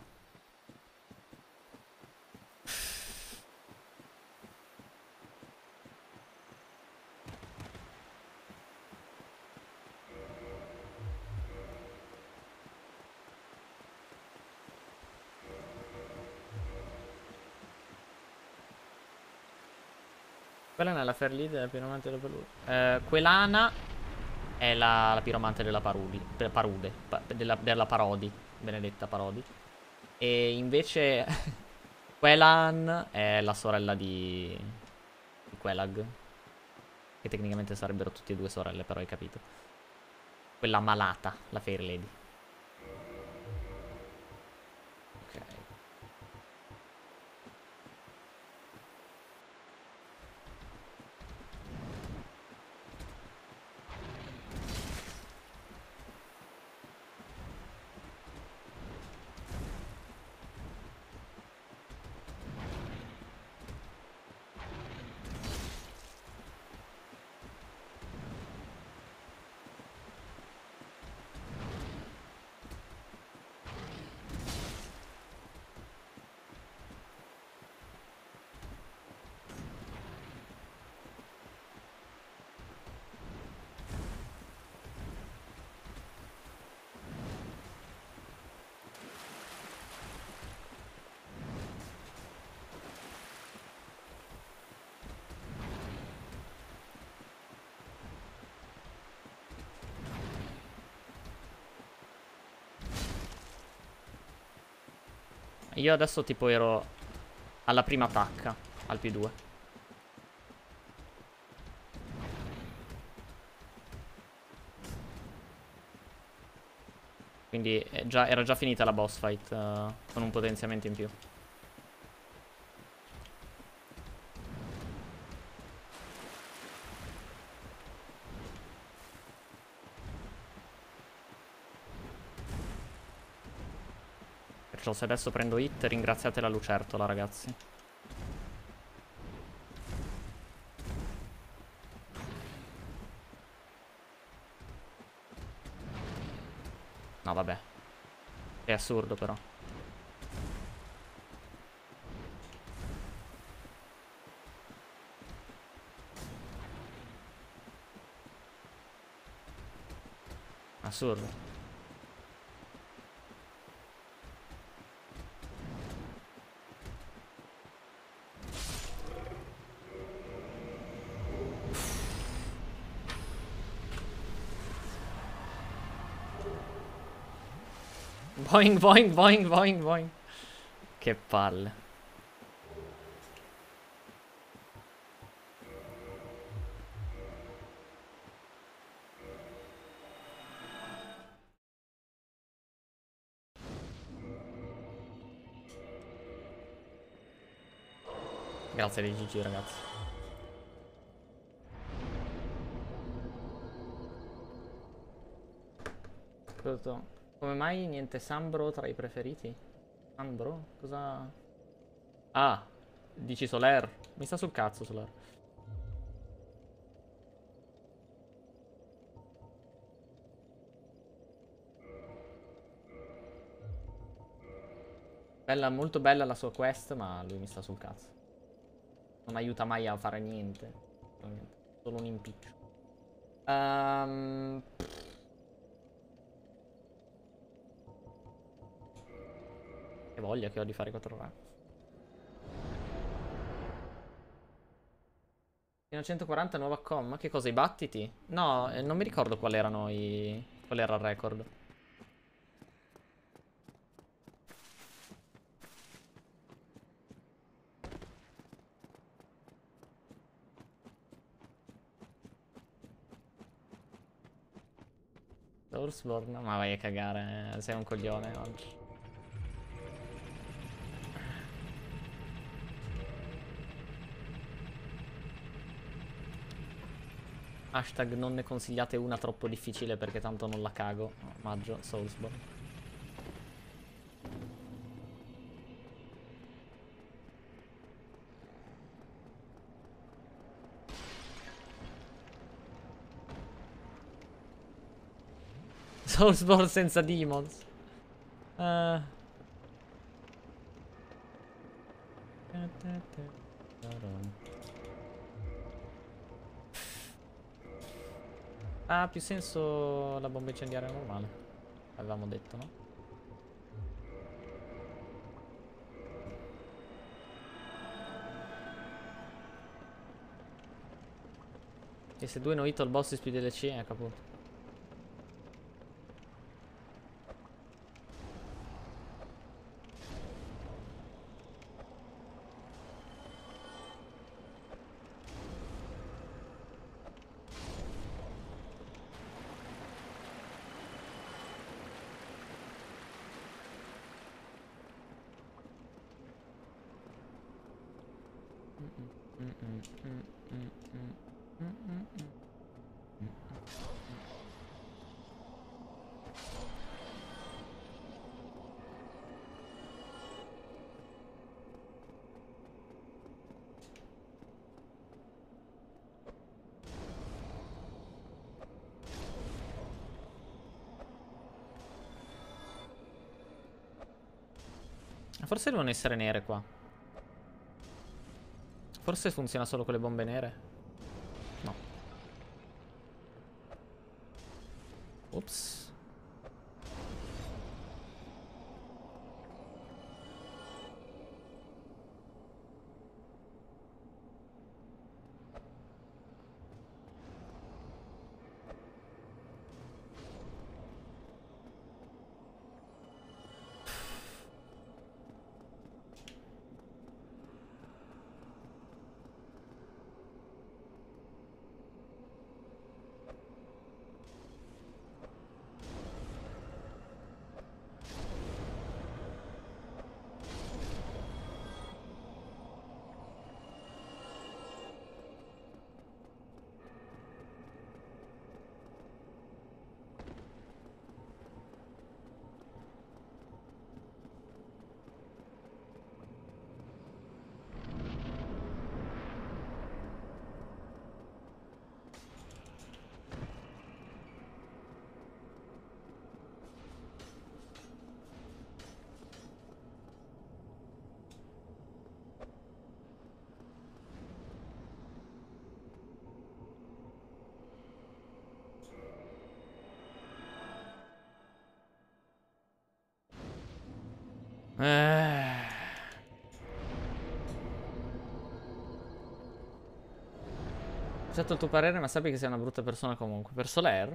[SPEAKER 1] Quella non è la Fairlead, è la piromante della palude. Eh, Quell'Ana è la, la piromante della Parudi, de- Parude, pa- della, della Parodi, benedetta Parodi. E invece Quellan è la sorella di, di Quelag. Che tecnicamente sarebbero tutte e due sorelle, però hai capito. Quella malata, la Fair Lady. Ok. Io adesso tipo ero alla prima attacca, al più due. Quindi è già- era già finita la boss fight uh, con un potenziamento in più. Perciò se adesso prendo hit, ringraziate la lucertola, ragazzi. No, vabbè. È assurdo, però. Assurdo. Boing, boing, boing, boing, boing. Che palle. Grazie di G G, ragazzi. Ascolta, come mai niente Sambro tra i preferiti? Sambro? Cosa... Ah, dici Soler. Mi sta sul cazzo, Soler. Bella, molto bella la sua quest, ma lui mi sta sul cazzo. Non aiuta mai a fare niente. Solo un impiccio. Ehm... Che voglia che ho di fare quattro run. Fino a centoquaranta nuova com. Ma che cosa, i battiti? No, eh, non mi ricordo quali erano i... qual era il record. Sourceborn? Ma vai a cagare, eh, sei un coglione oggi. Hashtag non ne consigliate una troppo difficile perché tanto non la cago. Maggio, Soulsborne. Soulsborne senza demons. Uh. Ha più senso la bomba incendiaria normale. Avevamo detto, no? E se due no hit al boss speed L C, ecco appunto. Forse devono essere nere qua. Forse funziona solo con le bombe nere. No. Ops. Eh. Accetto il tuo parere, ma sappi che sei una brutta persona comunque. Per Soler?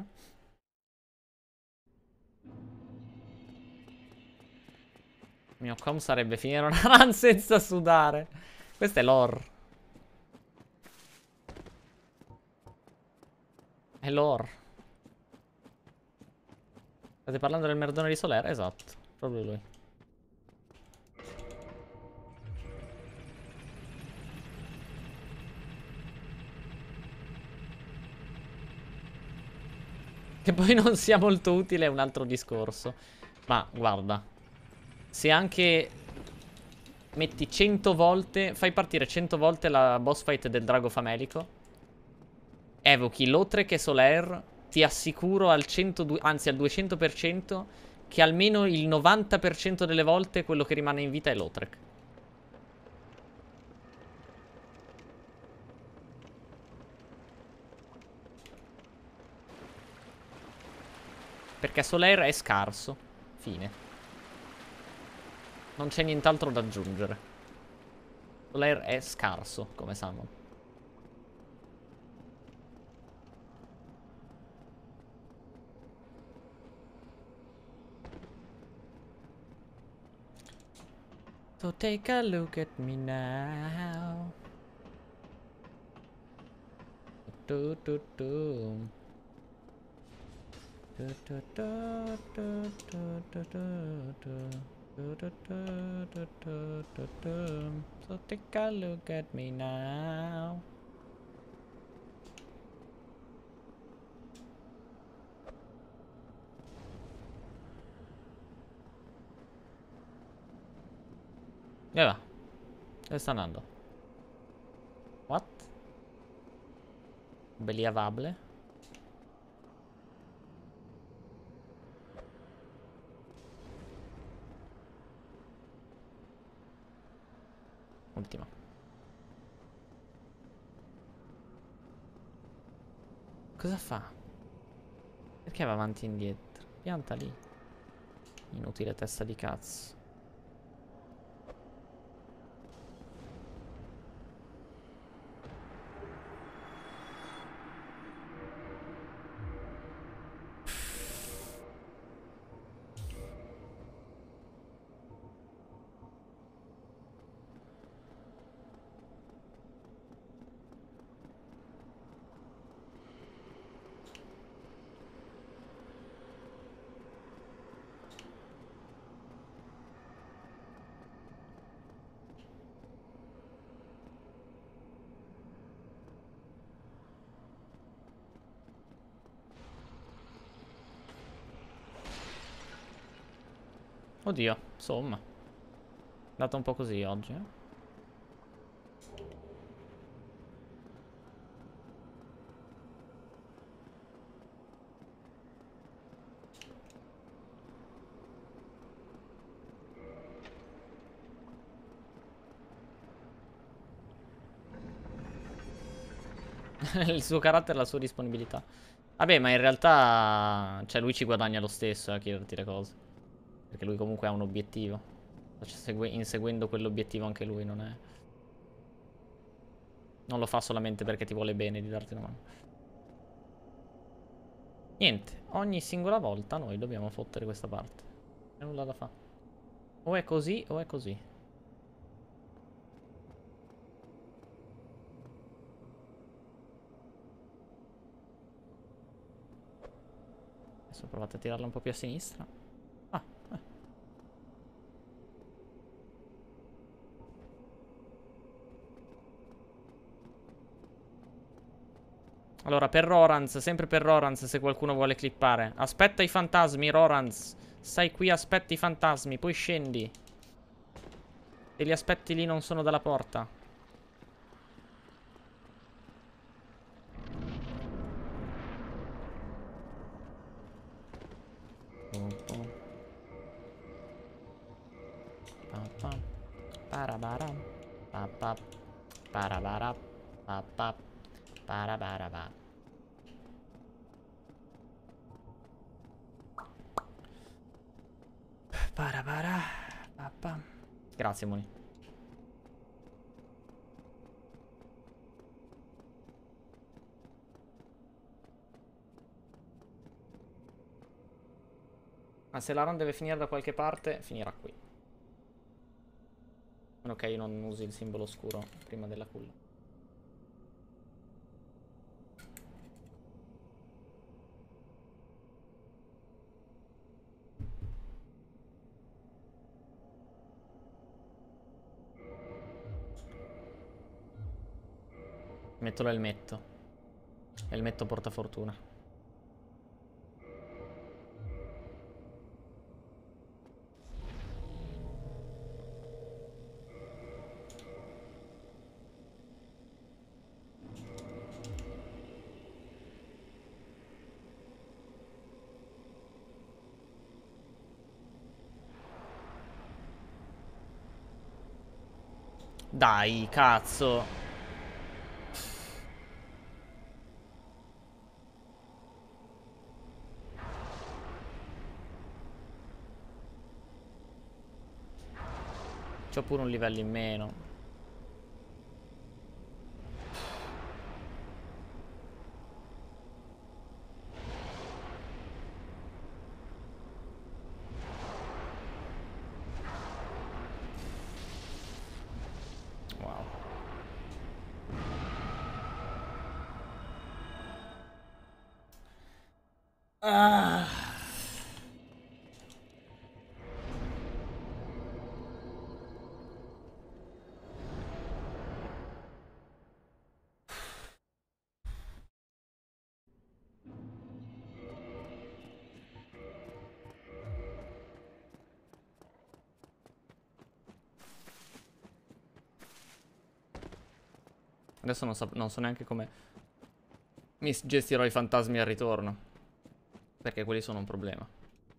[SPEAKER 1] Il mio com sarebbe finire una run senza sudare. Questo è lore. È lore. State parlando del merdone di Soler? Esatto. Proprio lui. Che poi non sia molto utile è un altro discorso. Ma guarda, se anche metti cento volte, fai partire cento volte la boss fight del drago famelico, evochi Lothric e Solaire, ti assicuro al centodue, anzi al duecento per cento che almeno il novanta per cento delle volte quello che rimane in vita è Lothric. Perché Solaire è scarso. Fine. Non c'è nient'altro da aggiungere. Solaire è scarso come summon. So take a look at me now. Do, do, do. Do, do, do, do, do, do, do, do. Do, do, do, do, do, do, do. So take a look at me now. E va. Dove sta andando? What? Believable. Ultima. Cosa fa? Perché va avanti e indietro? Pianta lì. Inutile testa di cazzo. Oddio, insomma. È andata un po' così oggi, eh. Il suo carattere e la sua disponibilità. Vabbè, ma in realtà... Cioè, lui ci guadagna lo stesso a chiederti le cose. Perché lui comunque ha un obiettivo. Cioè, segue- inseguendo quell'obiettivo anche lui non è... Non lo fa solamente perché ti vuole bene di darti una mano. Niente, ogni singola volta noi dobbiamo fottere questa parte. E nulla da fare. O è così o è così. Adesso provate a tirarla un po' più a sinistra. Ah, eh. Allora, per Roranz, sempre per Roranz, se qualcuno vuole clippare. Aspetta i fantasmi, Roranz. Stai qui, aspetta i fantasmi, poi scendi. E li aspetti lì, non sono dalla porta. Parabaram. Papap. Parabarap. Papap. Parabaraba. Parabara. Papà. Grazie, Moni. Ma se la run deve finire da qualche parte, finirà qui. A meno che io non usi il simbolo scuro prima della culla. Metto l'elmetto. Elmetto portafortuna. Dai, cazzo. C'ho pure un livello in meno. Wow. Ah. Adesso non so, non so neanche come mi gestirò i fantasmi al ritorno. Perché quelli sono un problema.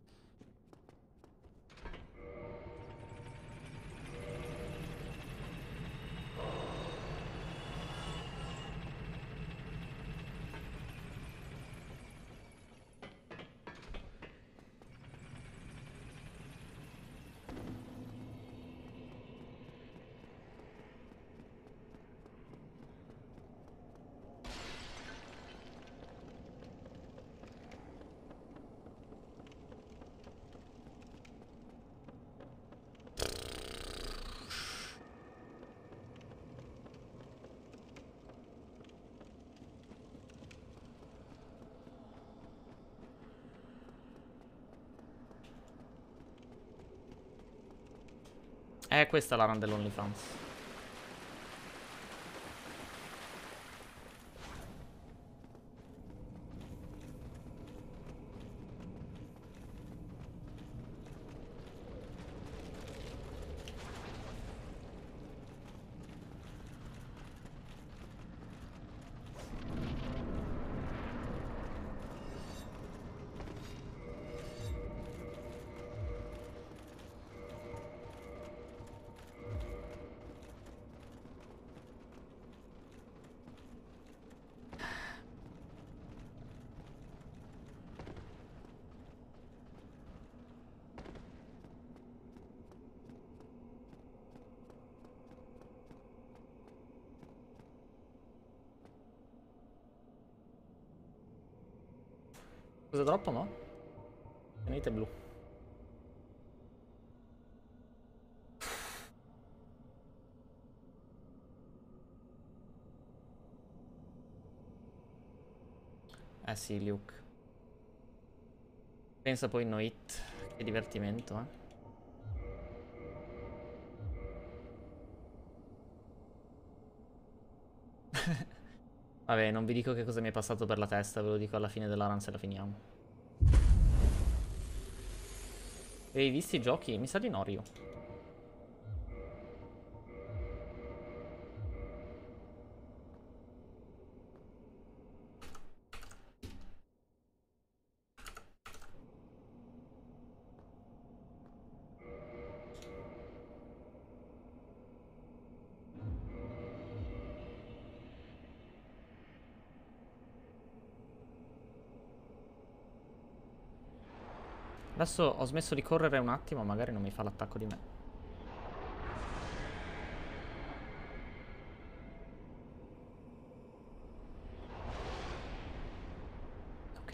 [SPEAKER 1] Eh, questa è la run dell'OnlyFans. Cosa troppo, no? Tenete blu. Eh sì, Luke. Pensa poi no hit. Che divertimento, eh. Vabbè, non vi dico che cosa mi è passato per la testa, ve lo dico alla fine della run se la finiamo. Avevi visto i giochi? Mi sa di no, Rio. Adesso ho smesso di correre un attimo, magari non mi fa l'attacco di me. Ok.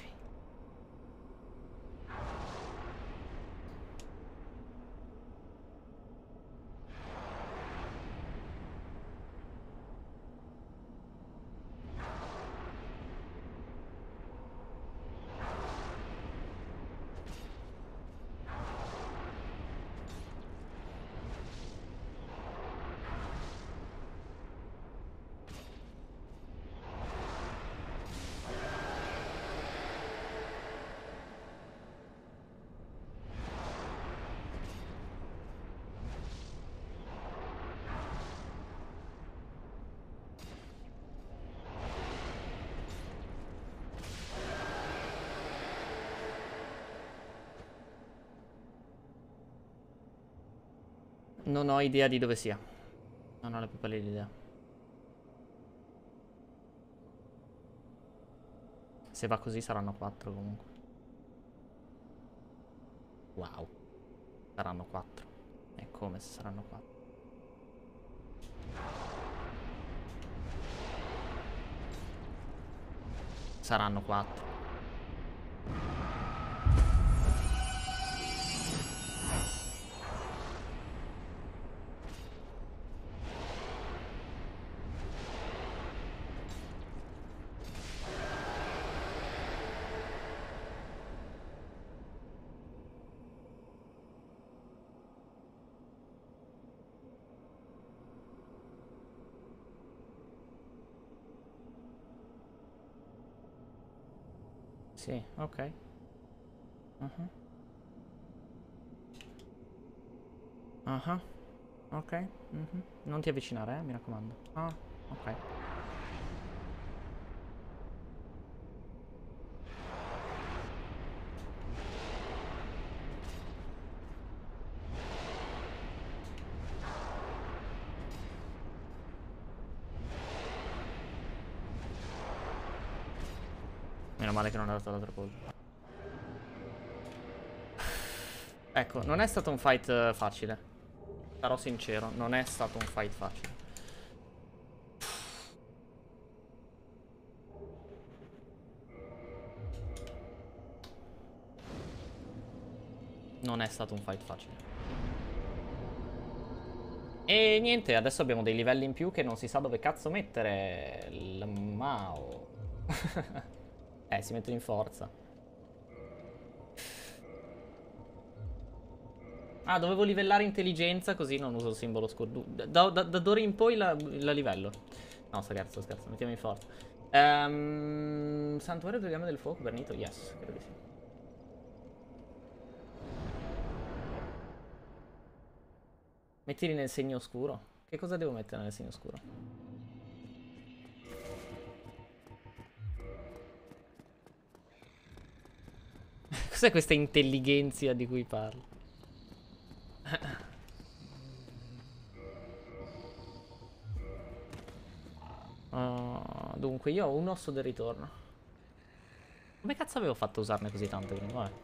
[SPEAKER 1] Non ho idea di dove sia. Non ho la più pallida idea. Se va così saranno quattro comunque. Wow. Saranno quattro. E come se saranno quattro? Saranno quattro. Sì, ok. Uh-huh. Uh-huh. Ok. Uh-huh. Non ti avvicinare, eh, mi raccomando. Ah, ok. male che non ha dato l'altro colpo. Ecco, non è stato un fight uh, facile. Sarò sincero, non è stato un fight facile. Non è stato un fight facile. E niente, adesso abbiamo dei livelli in più che non si sa dove cazzo mettere. Il Mao. Eh, si mettono in forza. Ah, dovevo livellare intelligenza così non uso il simbolo scuro. Da, da, da d'ora in poi la, la livello. No, scherzo, scherzo, mettiamo in forza. Um, Santuario del Legame del Fuoco, Bernito, yes, credo di sì. Mettili nel segno oscuro. Che cosa devo mettere nel segno oscuro? Cos'è questa intelligenza di cui parlo? Uh, dunque, io ho un osso del ritorno. Come cazzo avevo fatto a usarne così tante prima? Vabbè.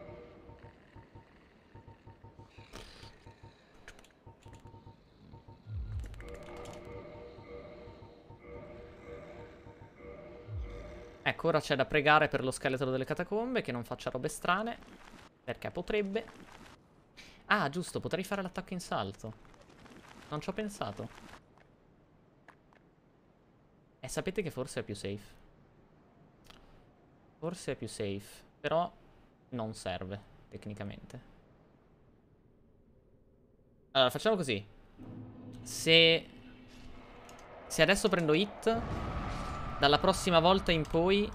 [SPEAKER 1] Ecco, ora c'è da pregare per lo scheletro delle catacombe che non faccia robe strane. Perché potrebbe. Ah, giusto, potrei fare l'attacco in salto. Non ci ho pensato. E sapete che forse è più safe. Forse è più safe. Però non serve, tecnicamente. Allora, facciamo così. Se... Se adesso prendo hit, dalla prossima volta in poi...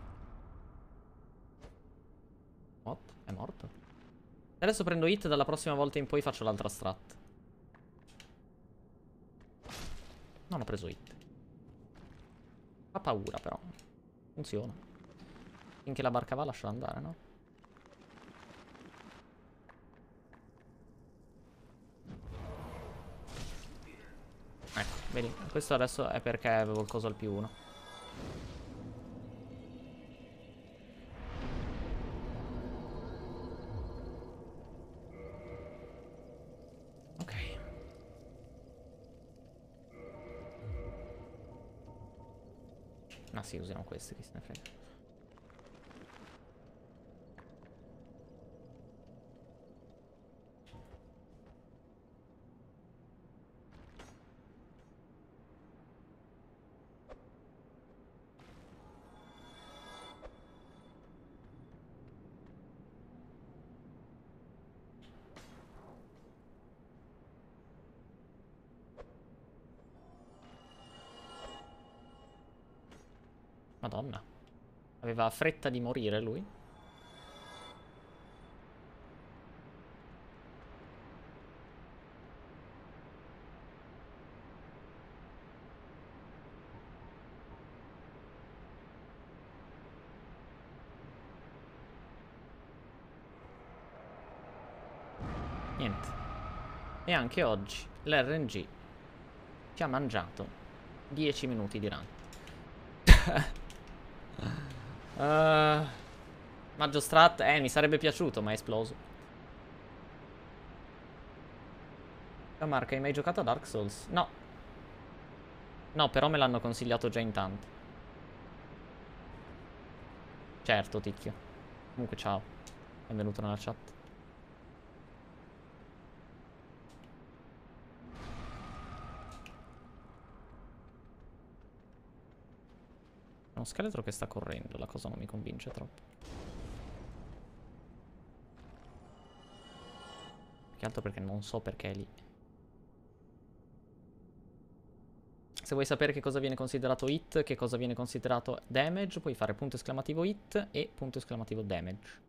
[SPEAKER 1] What? È morto? Se adesso prendo hit, dalla prossima volta in poi faccio l'altra strat. Non ho preso hit. Fa paura, però. Funziona. Finché la barca va, lasciala andare, no? Ecco, vedi, questo adesso è perché avevo il coso al più uno. Ok. Ah sì, usiamo questi, che se ne frega. Madonna. Aveva fretta di morire lui. Niente. E anche oggi l'R N G ci ha mangiato dieci minuti di run. uh, Maggio Strat, eh, mi sarebbe piaciuto, ma è esploso. La Marca, hai mai giocato a Dark Souls? No. No, però me l'hanno consigliato già in tanti. Certo, Ticchio. Comunque, ciao. Benvenuto nella chat. È uno scheletro che sta correndo, la cosa non mi convince troppo. Più che altro perché non so perché è lì. Se vuoi sapere che cosa viene considerato hit, che cosa viene considerato damage, puoi fare punto esclamativo hit e punto esclamativo damage.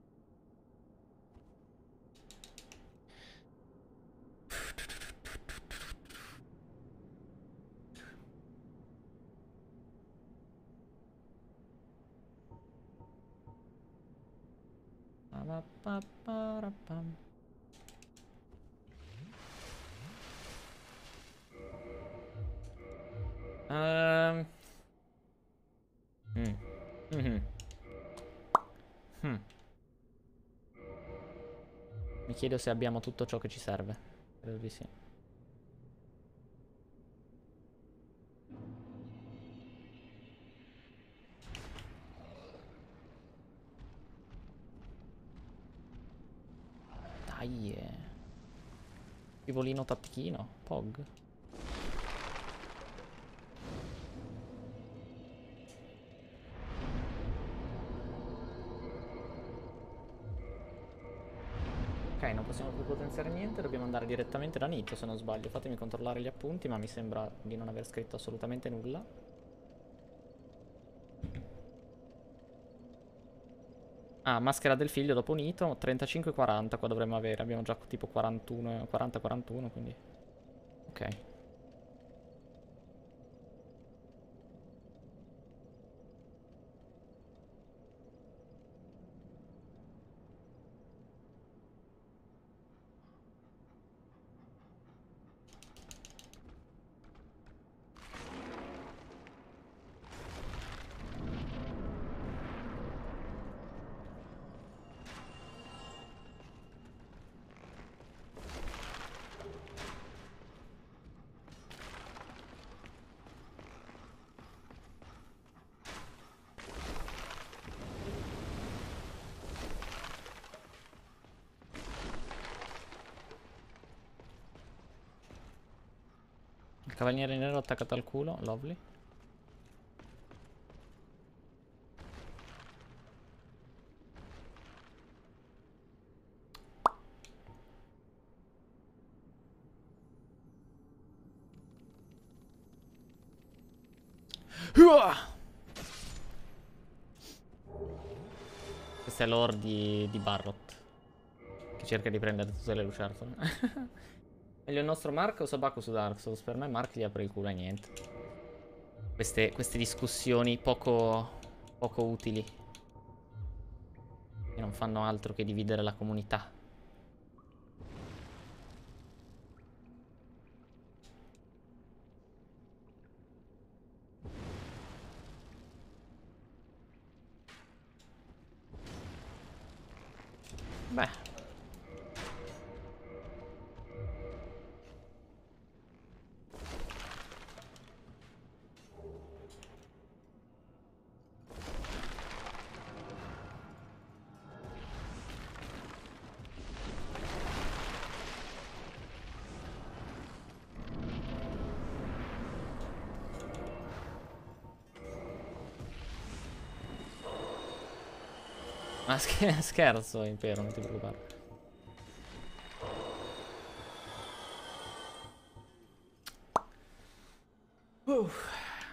[SPEAKER 1] Um. Mm. Mm-hmm. Mi chiedo se abbiamo tutto ciò che ci serve. Credo di sì. Dai. Eh. Scivolino tattichino. Pog. Ok, non possiamo più potenziare niente, dobbiamo andare direttamente da Nito se non sbaglio. Fatemi controllare gli appunti, ma mi sembra di non aver scritto assolutamente nulla. Ah, maschera del figlio dopo Nito, trentacinque quaranta qua dovremmo avere. Abbiamo già tipo quarantuno, quaranta quarantuno, quindi... Ok. Il cavaliere nero attaccato al culo, lovely. Questa è l'ore di, di Barrot, che cerca di prendere tutte le lucertole. Meglio il nostro Mark o Sabaku su Dark Souls? Per me Mark gli apre il culo e niente. Queste, queste discussioni poco, poco utili, che non fanno altro che dividere la comunità. Beh. Ma scherzo, Impero, non ti preoccupare. Uff.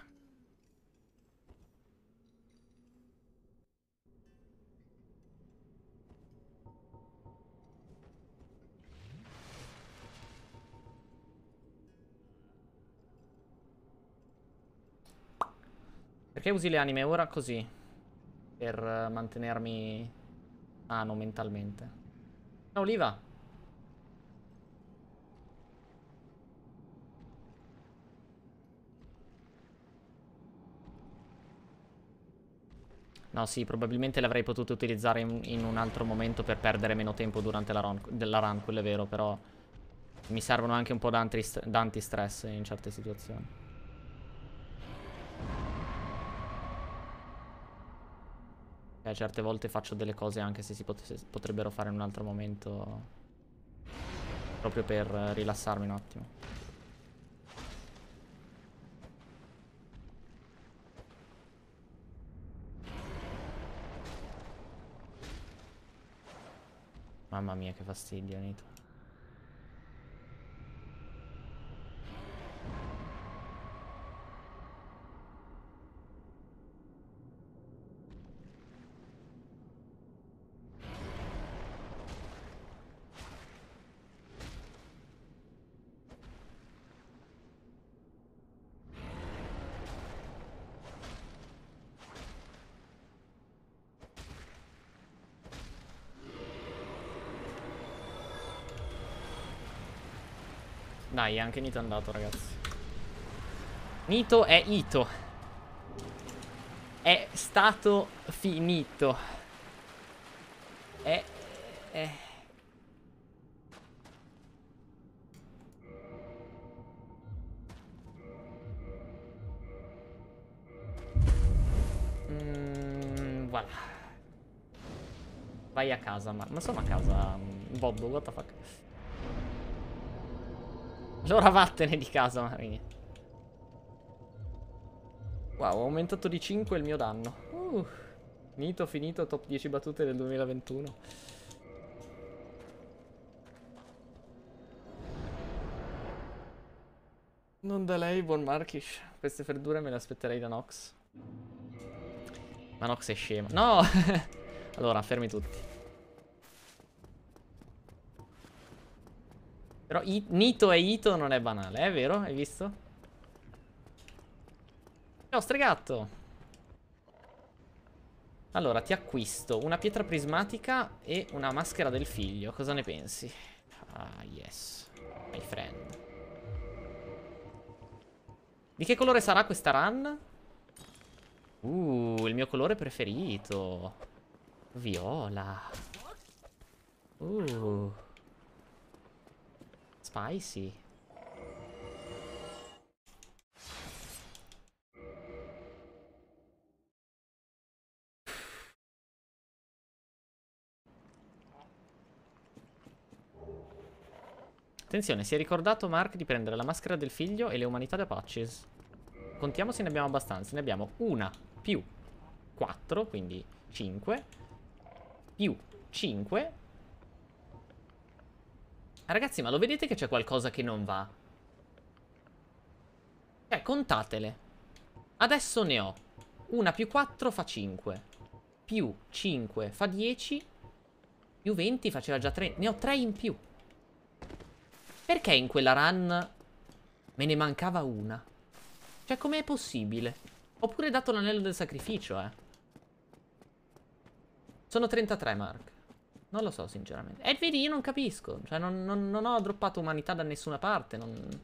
[SPEAKER 1] Perché usi le anime ora così? Per mantenermi sano mentalmente. Ciao Oliva. No, sì, probabilmente l'avrei potuto utilizzare in, in un altro momento per perdere meno tempo durante la run, della run, quello è vero, però mi servono anche un po' d'anti-stress in certe situazioni. Eh, certe volte faccio delle cose anche se si pot se potrebbero fare in un altro momento, proprio per rilassarmi un attimo. Mamma mia che fastidio, Nito. Dai, anche Nito è andato, ragazzi. Nito è Ito. È stato finito. È... è... Vai a casa, ma, ma sono a casa. Bobbo, what the fuck. Allora vattene di casa, Marini. Wow, ho aumentato di cinque il mio danno. Uh, finito, finito, top dieci battute del duemilaventuno. Non da lei, buon Markish. Queste freddure me le aspetterei da Nox. Ma Nox è scema. No! Allora, fermi tutti. Però I Nito e Ito non è banale, è vero? Hai visto? Ciao, stregatto! Allora, ti acquisto una pietra prismatica e una maschera del figlio. Cosa ne pensi? Ah, yes. My friend. Di che colore sarà questa run? Uh, il mio colore preferito. Viola. Uh. Spicy. Attenzione, si è ricordato Mark di prendere la maschera del figlio e le umanità da patches. Contiamo se ne abbiamo abbastanza. Ne abbiamo una più quattro, quindi cinque. Più cinque. Ragazzi, ma lo vedete che c'è qualcosa che non va? Cioè, contatele. Adesso ne ho. Una più quattro fa cinque. Più cinque fa dieci. Più venti faceva già tre. Ne ho tre in più. Perché in quella run me ne mancava una? Cioè, com'è possibile? Ho pure dato l'anello del sacrificio, eh. Sono trentatré, Mark. Non lo so, sinceramente. E vedi, io non capisco. Cioè, non, non, non ho droppato umanità da nessuna parte. Non...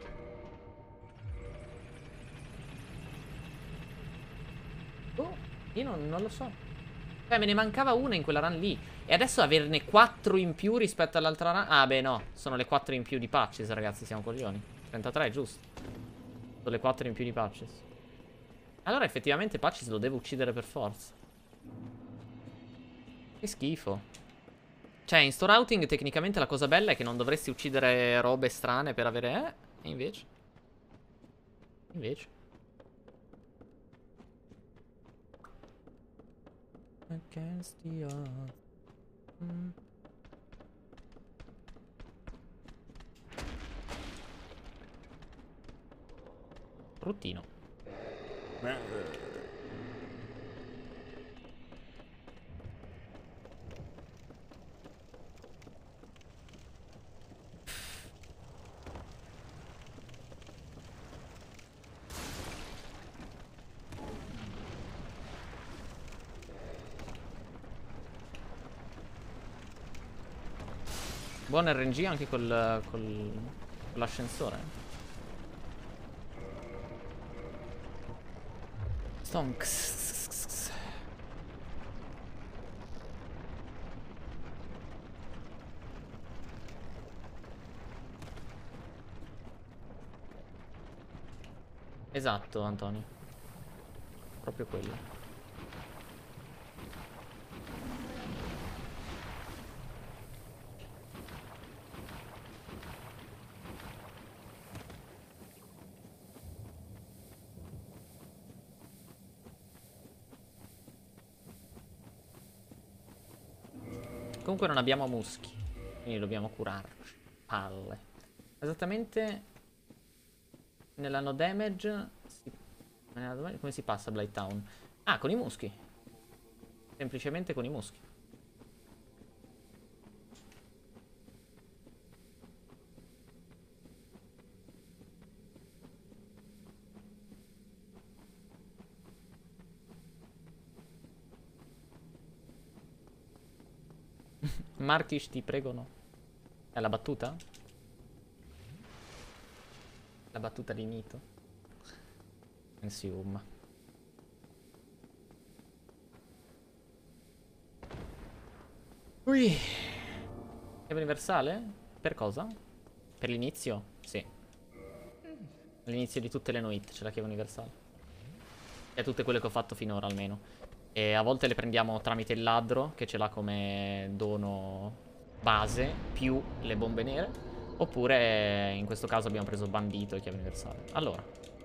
[SPEAKER 1] Oh, io non, non lo so. Cioè, me ne mancava una in quella run lì. E adesso averne quattro in più rispetto all'altra run. Ah, beh, no. Sono le quattro in più di patches, ragazzi. Siamo coglioni. trentatré, giusto. Sono le quattro in più di patches. Allora, effettivamente, patches lo devo uccidere per forza. Che schifo. Cioè, in sto routing, tecnicamente, la cosa bella è che non dovresti uccidere robe strane per avere... Eh, e invece... Invece... Against the odds. Mm. Bruttino. Buon R N G anche col, col, con l'ascensore. Stonks. Esatto, Antonio. Proprio quello. Comunque non abbiamo muschi, quindi dobbiamo curarci. Palle. Esattamente nella no damage si... come si passa a Blight Town? Ah, con i muschi. Semplicemente con i muschi. Markish, ti prego, no. È la battuta? La battuta di Nito. Insium. Ui. Chiave universale? Per cosa? Per l'inizio? Sì. All'inizio di tutte le noit c'è la chiave universale. E tutte quelle che ho fatto finora almeno. E a volte le prendiamo tramite il ladro, che ce l'ha come dono base, più le bombe nere. Oppure in questo caso abbiamo preso bandito e chiave universale. Allora.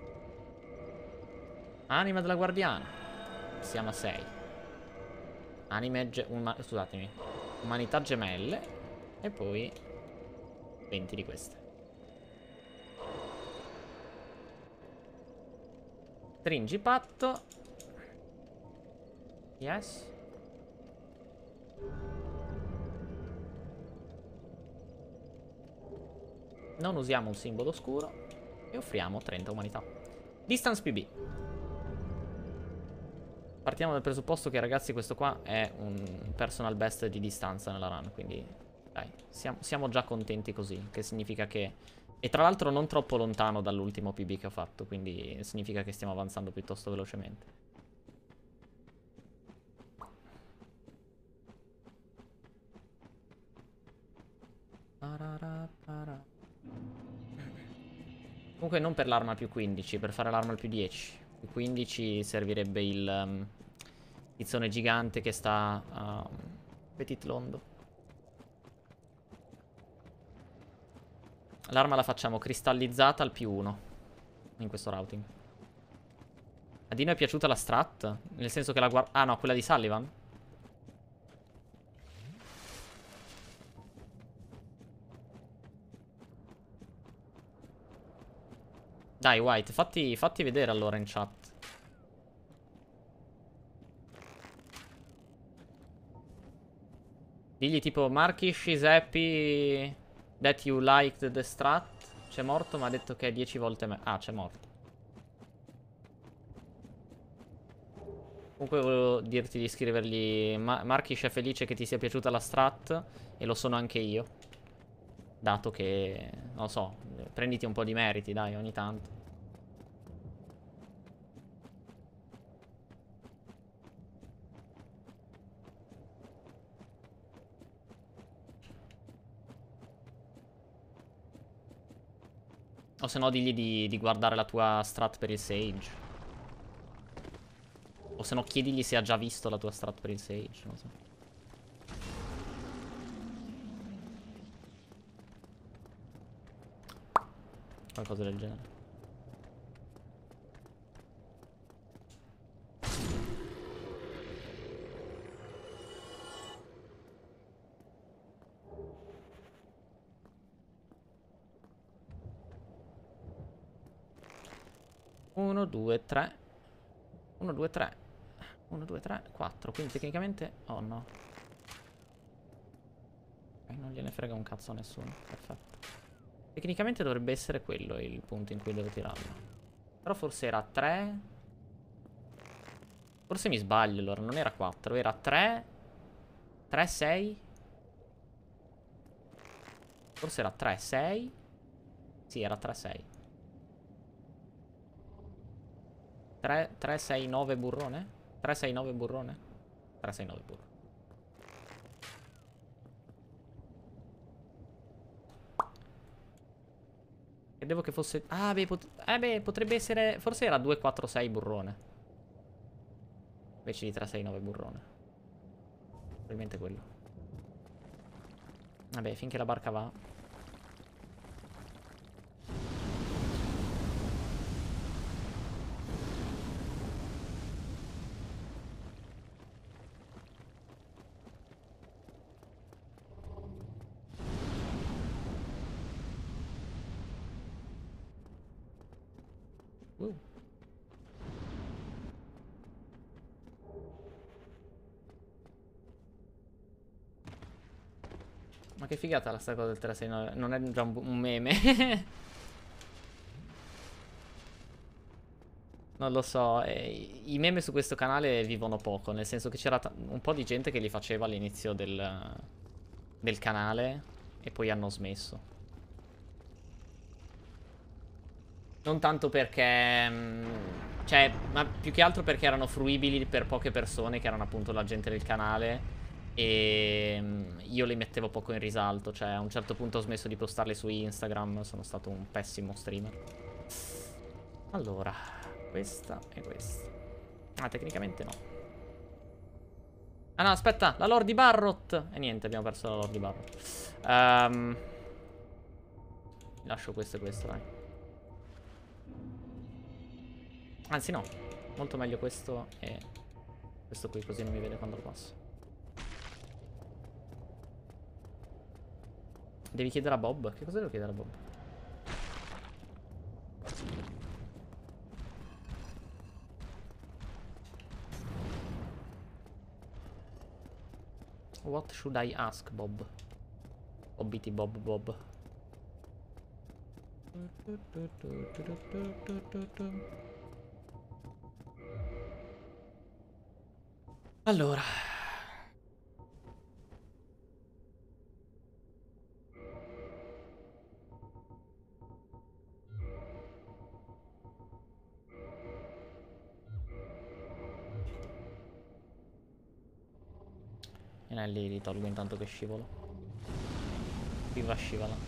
[SPEAKER 1] Anima della guardiana. Siamo a sei. Anime... Uma scusatemi. Umanità gemelle. E poi venti di queste. Stringi patto. Yes. Non usiamo un simbolo oscuro. E offriamo trenta umanità. Distance P B. Partiamo dal presupposto che, ragazzi, questo qua è un personal best di distanza nella run. Quindi, dai, siamo, siamo già contenti così. Che significa che... E tra l'altro non troppo lontano dall'ultimo P B che ho fatto. Quindi significa che stiamo avanzando piuttosto velocemente. Comunque non per l'arma più quindici, per fare l'arma al più dieci. Più quindici servirebbe il um, tizzone gigante che sta a um, Petit Londo. L'arma la facciamo cristallizzata al più uno in questo routing. A Dino è piaciuta la strat? Nel senso che la guarda... Ah no, quella di Sullivan? Dai, White, fatti, fatti vedere allora in chat. Digli tipo, Markish is happy that you liked the strat. C'è morto, ma ha detto che è dieci volte me. Ah, c'è morto. Comunque volevo dirti di scrivergli, Ma Markish è felice che ti sia piaciuta la strat. E lo sono anche io. Dato che, non lo so, prenditi un po' di meriti, dai, ogni tanto. O se no digli di, di guardare la tua strat per il Sage. O se no chiedigli se ha già visto la tua strat per il Sage, non so. Qualcosa del genere. uno, due, tre. uno, due, tre. uno, due, tre, quattro. Quindi tecnicamente... Oh no. Ok, non gliene frega un cazzo a nessuno. Perfetto. Tecnicamente dovrebbe essere quello il punto in cui devo tirarlo. Però forse era tre. Forse mi sbaglio allora. Non era quattro, era tre. tre, sei. Forse era tre, sei. Sì, era tre, sei. tre, tre, sei, nove burrone? tre, sei, nove burrone? tre, sei, nove burrone. Credevo che fosse... Ah, beh, pot... eh, beh, potrebbe essere... Forse era due, quattro, sei burrone. Invece di tre, sei, nove burrone. Probabilmente quello. Vabbè, finché la barca va... Uh. Ma che figata la sta cosa del tre sei nove. Non è già un, un meme. Non lo so. Eh, I meme su questo canale vivono poco. Nel senso che c'era un po' di gente che li faceva all'inizio del, del canale. E poi hanno smesso. Non tanto perché... mh, cioè, ma più che altro perché erano fruibili per poche persone, che erano appunto la gente del canale. E mh, io li mettevo poco in risalto. Cioè, a un certo punto ho smesso di postarli su Instagram. Sono stato un pessimo streamer. Allora, questa e questa. Ah, tecnicamente no. Ah no, aspetta, la Lord di Barrot. E niente, abbiamo perso la Lord di Barrot. Um, lascio questo e questo, dai. Anzi no, molto meglio questo e questo qui, così non mi vede quando lo passo. Devi chiedere a Bob? Che cosa devo chiedere a Bob? What should I ask, Bob? Bobbiti Bob Bob. Allora. E lì li tolgo intanto che scivolo. Qui va scivola.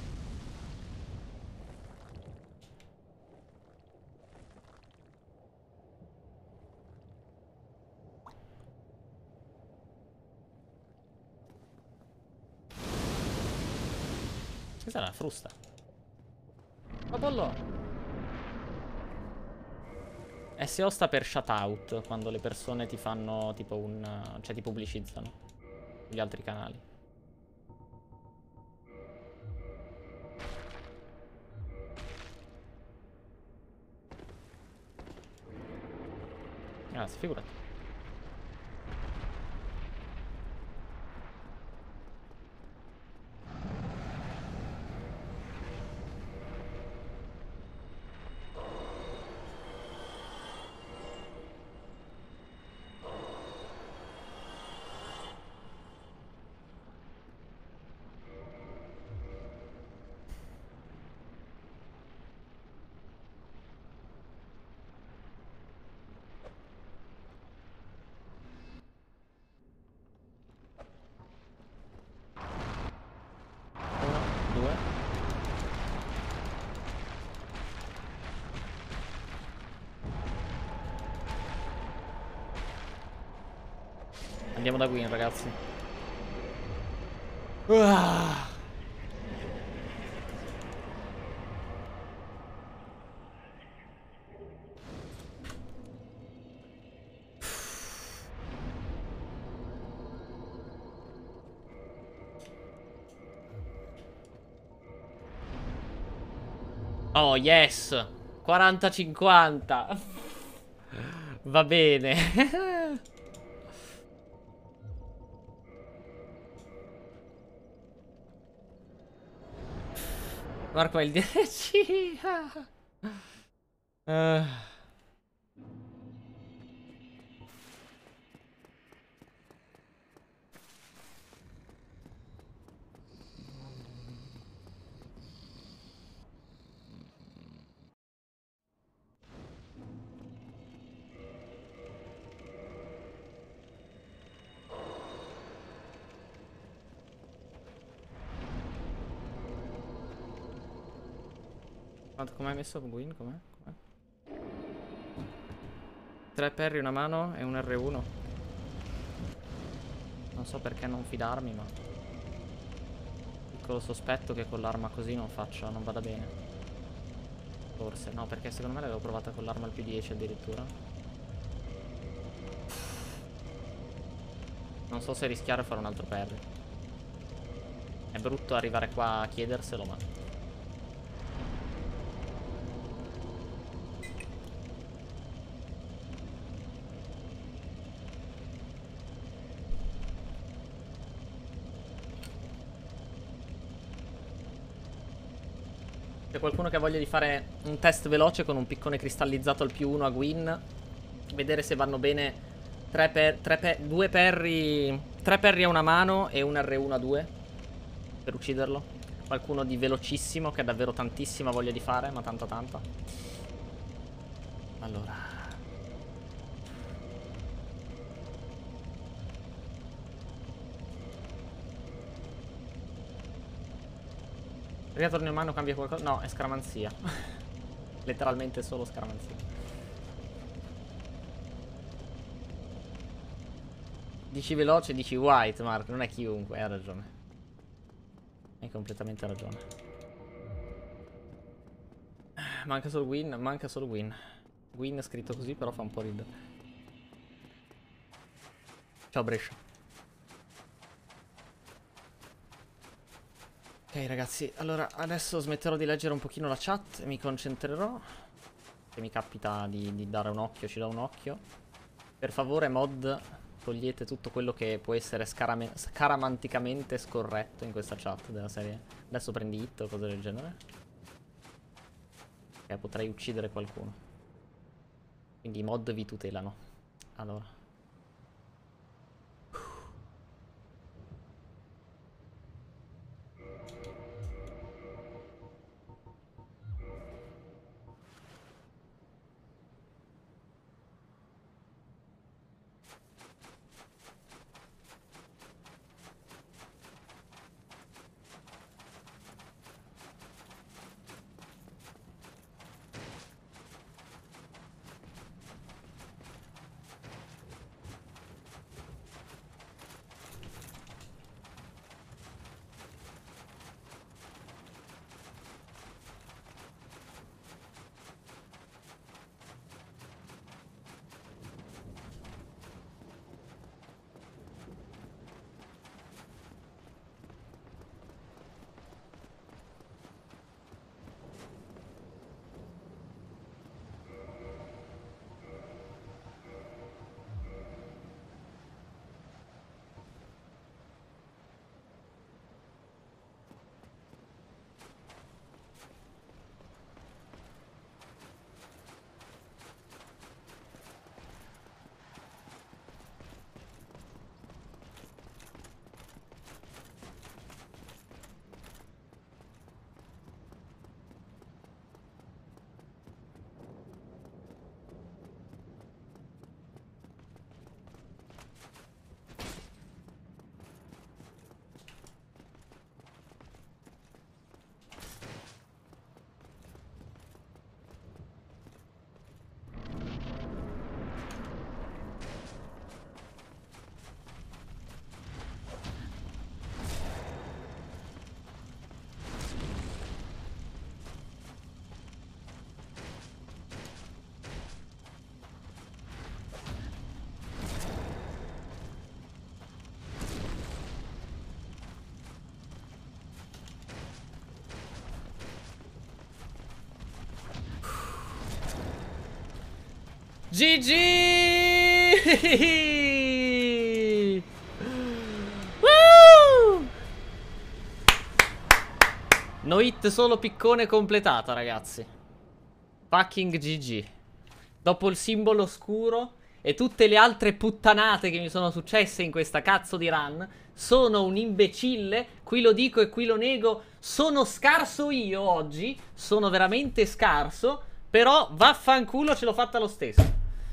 [SPEAKER 1] Questa è una frusta. Ma pollo. S O sta per shutout, quando le persone ti fanno tipo un... cioè ti pubblicizzano gli altri canali. Grazie, figurati. Andiamo da Gwyn, ragazzi. Uah. Oh, yes! quaranta cinquanta. Va bene. Marco è il D L C. uh. Come hai messo Gwyn? Com'è? Com'è? tre parry, una mano e un R uno. Non so perché non fidarmi, ma piccolo sospetto che con l'arma così non faccia, non vada bene. Forse, no, perché secondo me l'avevo provata con l'arma al più dieci addirittura. Non so se rischiare a fare un altro parry. È brutto arrivare qua a chiederselo, ma... C'è qualcuno che ha voglia di fare un test veloce con un piccone cristallizzato al più uno a Gwyn? Vedere se vanno bene tre per, tre per, due parry, tre parry a una mano e un R uno a due per ucciderlo. Qualcuno di velocissimo che ha davvero tantissima voglia di fare, ma tanta tanta. Allora... Ritorno in mano, cambia qualcosa? No, è scaramanzia. Letteralmente solo scaramanzia. Dici veloce, dici white, Mark, non è chiunque, hai ragione. Hai completamente ragione. Manca solo win, manca solo win. Win scritto così però fa un po' ridere. Ciao Brescia. Ok ragazzi, allora adesso smetterò di leggere un pochino la chat e mi concentrerò. Se mi capita di, di dare un occhio, ci do un occhio. Per favore mod, togliete tutto quello che può essere scaramanticamente scorretto in questa chat della serie. Adesso prendi hit o cose del genere. Ok, potrei uccidere qualcuno. Quindi i mod vi tutelano. Allora. G G! Woo! No hit solo piccone completata, ragazzi. Fucking G G. Dopo il simbolo scuro e tutte le altre puttanate che mi sono successe in questa cazzo di run, sono un imbecille, qui lo dico e qui lo nego, sono scarso io oggi, sono veramente scarso, però vaffanculo ce l'ho fatta lo stesso.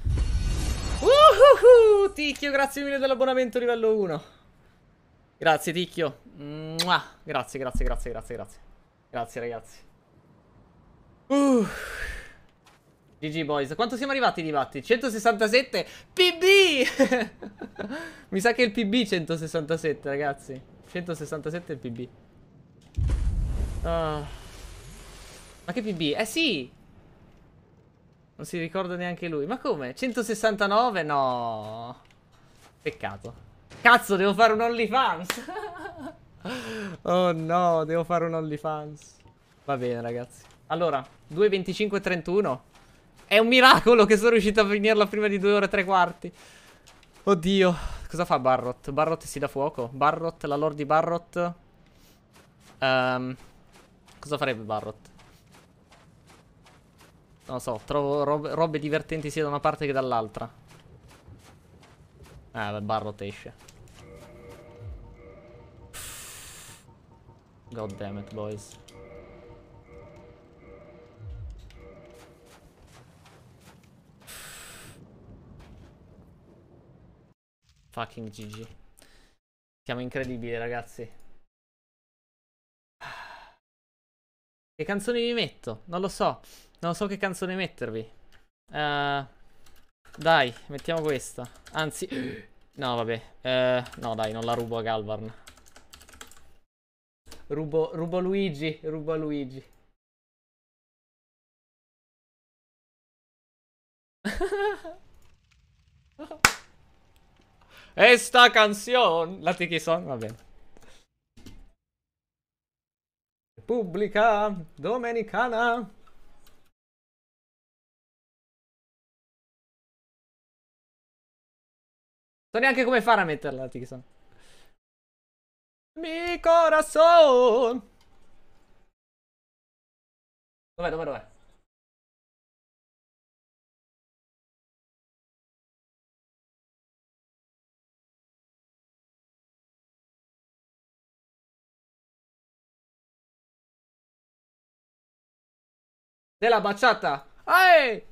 [SPEAKER 1] Uhuhu, Ticchio, grazie mille dell'abbonamento livello uno. Grazie Ticchio. Mua. Grazie, grazie, grazie, grazie, grazie. Grazie ragazzi. Uh. G G boys. Quanto siamo arrivati di batti? centosessantasette P B. Mi sa che è il P B centosessantasette, ragazzi. centosessantasette è il P B. uh. Ma che P B? Eh sì. Non si ricorda neanche lui. Ma come? centosessantanove? No. Peccato. Cazzo, devo fare un OnlyFans. Oh no, devo fare un OnlyFans. Va bene, ragazzi. Allora, due venticinque trentuno. È un miracolo che sono riuscito a finirla prima di due ore e tre quarti. Oddio. Cosa fa Barrot? Barrot si dà fuoco. Barrot, la lord di Barrot. Um, cosa farebbe Barrot? Non lo so, trovo robe, robe divertenti sia da una parte che dall'altra. Ah, beh, Barrot esce. God damn it, boys. Fucking G G. Siamo incredibili, ragazzi. Che canzoni vi metto? Non lo so. Non so che canzone mettervi. uh, Dai, mettiamo questa. Anzi, No, vabbè. Eh, no, dai, non la rubo a Galvarn. Rubo, rubo Luigi, rubo a Luigi. Esta canción. La Tiki Song, va bene. Repubblica Dominicana. So neanche come fare a metterla la Tiki Song. Mi corazón. Dov'è, dov'è, dov'è? Della baciata. Ehi!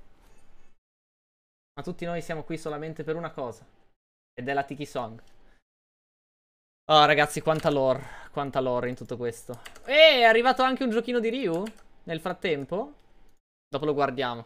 [SPEAKER 1] Ma tutti noi siamo qui solamente per una cosa. Ed è la Tiki Song. Oh, ragazzi, quanta lore. Quanta lore in tutto questo. E è arrivato anche un giochino di Ryu? Nel frattempo? Dopo lo guardiamo.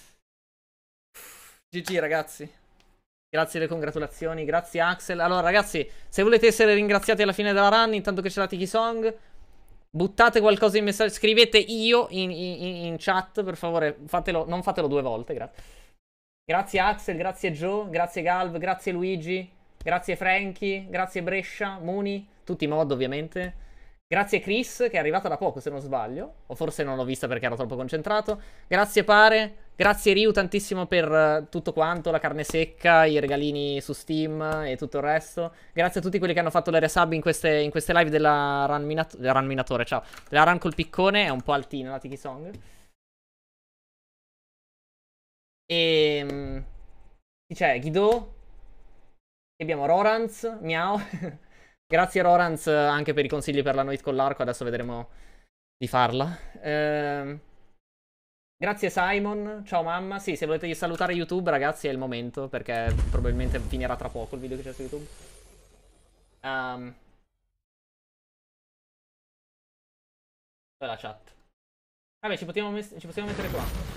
[SPEAKER 1] G G, ragazzi. Grazie delle congratulazioni. Grazie, Axel. Allora, ragazzi, se volete essere ringraziati alla fine della run, intanto che c'è la Tiki Song, buttate qualcosa in messaggio. Scrivete io in, in, in chat, per favore. Fatelo, non fatelo due volte, grazie. Grazie Axel, grazie Joe, grazie Galv, grazie Luigi, grazie Frankie, grazie Brescia, Muni, tutti i mod ovviamente. Grazie Chris, che è arrivata da poco se non sbaglio, o forse non l'ho vista perché ero troppo concentrato. Grazie Pare, grazie Ryu tantissimo per uh, tutto quanto, la carne secca, i regalini su Steam e tutto il resto. Grazie a tutti quelli che hanno fatto le resub in queste, in queste live della run, minat run minatore, ciao. La run col piccone, è un po' altina la Tiki Song. E chi c'è? Guido. E abbiamo Roranz, miau. Grazie Roranz anche per i consigli per la Noit con l'arco. Adesso vedremo di farla. Ehm... Grazie Simon. Ciao mamma. Sì, se volete salutare YouTube, ragazzi, è il momento, perché probabilmente finirà tra poco il video che c'è su YouTube. Um... Dov'è la chat? Vabbè, ci possiamo, ci possiamo mettere qua.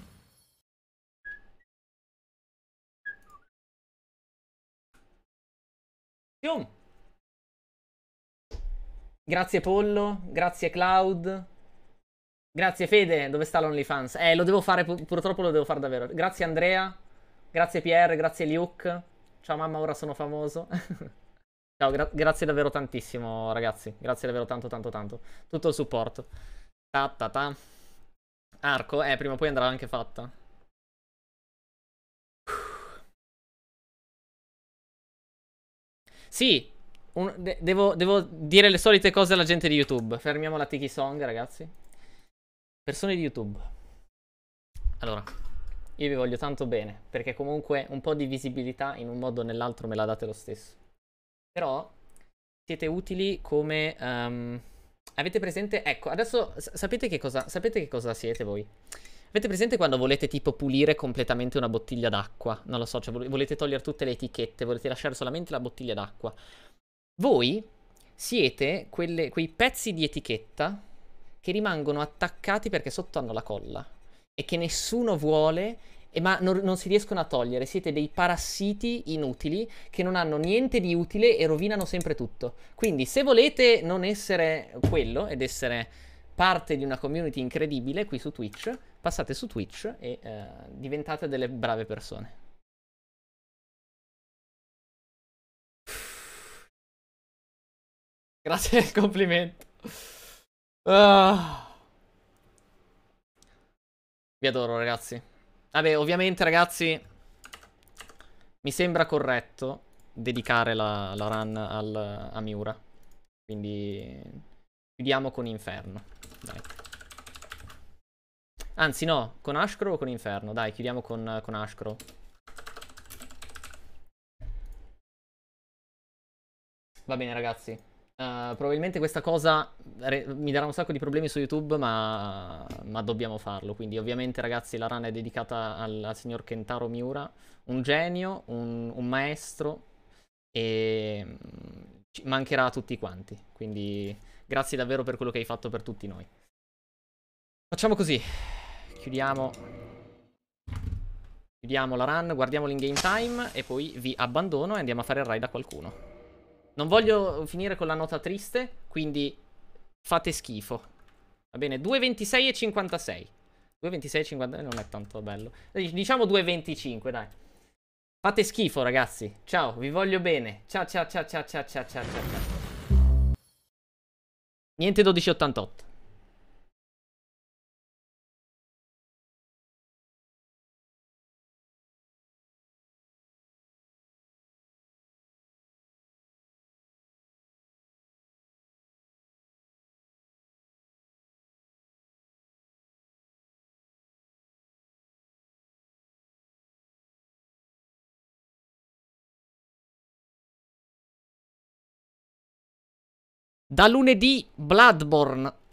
[SPEAKER 1] Grazie Pollo, grazie Cloud, grazie Fede, dove sta l'OnlyFans? Eh, lo devo fare, pu purtroppo lo devo fare davvero. Grazie Andrea, grazie Pierre, grazie Luke. Ciao mamma, ora sono famoso. Ciao, gra grazie davvero tantissimo ragazzi, grazie davvero tanto tanto tanto. Tutto il supporto. Ta ta ta. Arco, eh, prima o poi andrà anche fatta. Sì, un, de devo, devo dire le solite cose alla gente di YouTube. Fermiamo la Tiki Song, ragazzi. Persone di YouTube. Allora, io vi voglio tanto bene, perché comunque un po' di visibilità in un modo o nell'altro me la date lo stesso. Però siete utili come... Um, avete presente... Ecco, adesso sapete che cosa, sapete che cosa siete voi? Avete presente quando volete tipo pulire completamente una bottiglia d'acqua? Non lo so, cioè volete togliere tutte le etichette, volete lasciare solamente la bottiglia d'acqua. Voi siete quelle, quei pezzi di etichetta che rimangono attaccati perché sotto hanno la colla e che nessuno vuole, e ma non, non si riescono a togliere. Siete dei parassiti inutili che non hanno niente di utile e rovinano sempre tutto. Quindi se volete non essere quello ed essere parte di una community incredibile qui su Twitch, passate su Twitch e eh, diventate delle brave persone. Grazie del complimento. Uh. Vi adoro, ragazzi. Vabbè, ovviamente, ragazzi, mi sembra corretto dedicare la, la run al, a Miura. Quindi chiudiamo con Inferno. Dai. Anzi, no, con Ashcrow o con Inferno? Dai, chiudiamo con, con Ashcrow. Va bene, ragazzi. Uh, probabilmente questa cosa mi darà un sacco di problemi su YouTube, ma, ma dobbiamo farlo. Quindi ovviamente ragazzi la run è dedicata al, al signor Kentaro Miura, un genio, un, un maestro, e ci mancherà a tutti quanti. Quindi grazie davvero per quello che hai fatto per tutti noi. Facciamo così, chiudiamo Chiudiamo la run, guardiamo l'in-game time e poi vi abbandono e andiamo a fare il raid a qualcuno. Non voglio finire con la nota triste, quindi fate schifo. Va bene, due ventisei e cinquantasei. due ventisei e cinquantasei non è tanto bello. Diciamo due venticinque, dai. Fate schifo, ragazzi. Ciao, vi voglio bene. Ciao, ciao, ciao, ciao, ciao, ciao, ciao, ciao. Niente dodici ottantotto. Da lunedì Bloodborne